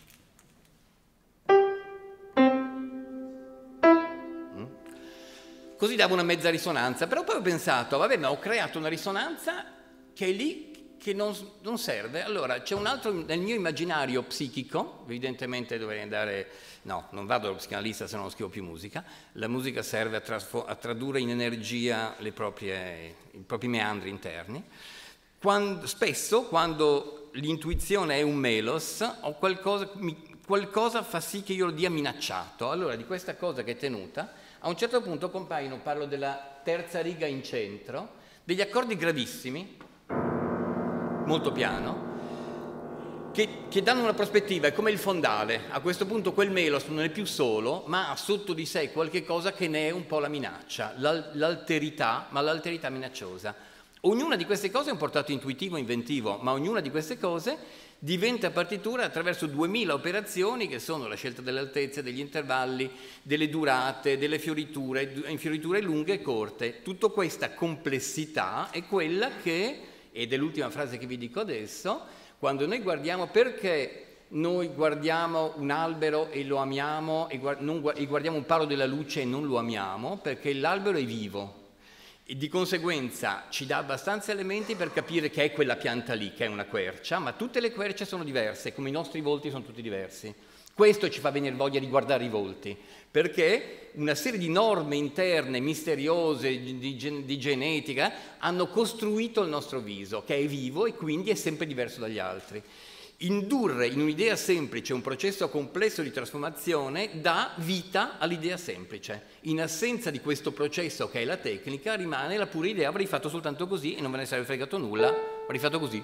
Così dava una mezza risonanza, però poi ho pensato, vabbè, ma ho creato una risonanza che è lì, che non, non serve. Allora, c'è un altro, nel mio immaginario psichico, evidentemente dovrei andare, no, non vado allo psicanalista se non scrivo più musica, la musica serve a, trasfo- a tradurre in energia le proprie, i propri meandri interni. Quando, spesso, quando l'intuizione è un melos, ho qualcosa, mi, qualcosa fa sì che io lo dia minacciato. Allora, di questa cosa che è tenuta, a un certo punto compaiono, parlo della terza riga in centro, degli accordi gravissimi, molto piano, che, che danno una prospettiva, è come il fondale. A questo punto quel melos non è più solo, ma ha sotto di sé qualche cosa che ne è un po' la minaccia, l'al- l'alterità, ma l'alterità minacciosa. Ognuna di queste cose è un portato intuitivo, inventivo, ma ognuna di queste cose diventa partitura attraverso duemila operazioni che sono la scelta delle altezze, degli intervalli, delle durate, delle fioriture, fioriture lunghe e corte. Tutta questa complessità è quella che, ed è l'ultima frase che vi dico adesso, quando noi guardiamo, perché noi guardiamo un albero e lo amiamo e, guard- non gu- e guardiamo un palo della luce e non lo amiamo? Perché l'albero è vivo. E di conseguenza ci dà abbastanza elementi per capire che è quella pianta lì, che è una quercia, ma tutte le querce sono diverse, come i nostri volti sono tutti diversi. Questo ci fa venire voglia di guardare i volti, perché una serie di norme interne, misteriose, di, di, di genetica, hanno costruito il nostro viso, che è vivo e quindi è sempre diverso dagli altri. indurre in un'idea semplice un processo complesso di trasformazione dà vita all'idea semplice. In assenza di questo processo che è la tecnica, rimane la pura idea, avrei fatto soltanto così e non me ne sarebbe fregato nulla, avrei fatto così.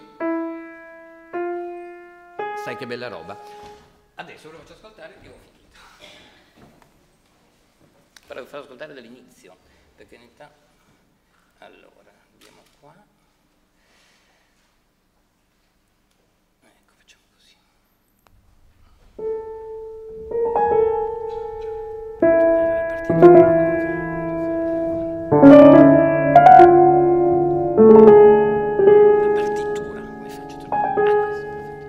Sai che bella roba. Adesso ve lo faccio ascoltare e ho finito. Però vi farò ascoltare dall'inizio, perché in realtà... Allora, andiamo qua. Ecco, facciamo così. La partitura, come faccio a trovare? Ah, questo, perfetto.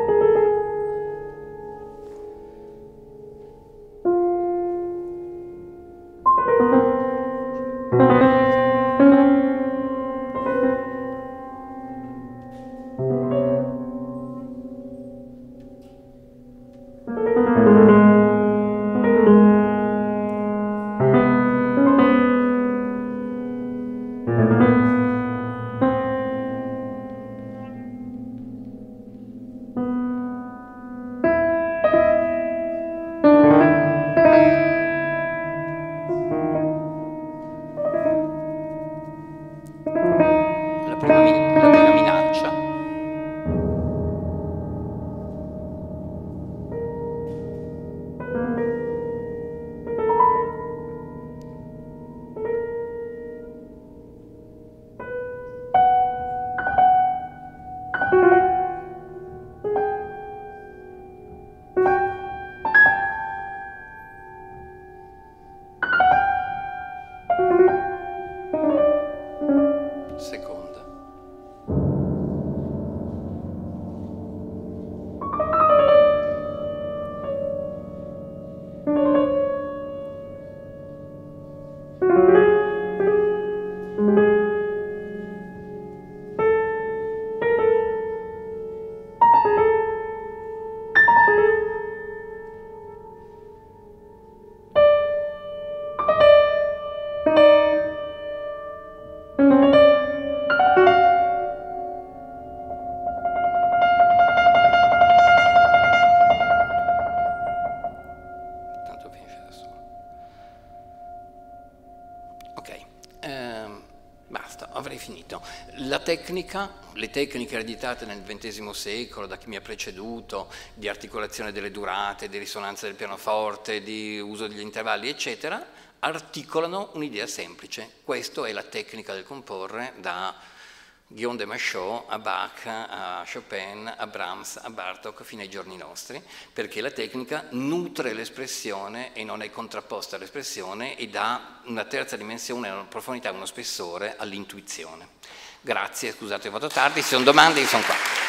La prima, min- la prima minaccia. Seconda. Tanto finisce da solo. Ok, ehm, basta, avrei finito. La tecnica, le tecniche ereditate nel ventesimo secolo da chi mi ha preceduto, di articolazione delle durate, di risonanza del pianoforte, di uso degli intervalli, eccetera, articolano un'idea semplice. Questa è la tecnica del comporre da Guillaume de Machaut a Bach, a Chopin, a Brahms, a Bartók fino ai giorni nostri, perché la tecnica nutre l'espressione e non è contrapposta all'espressione e dà una terza dimensione, una profondità, uno spessore all'intuizione. Grazie, scusate, vado tardi, se sono domande io sono qua.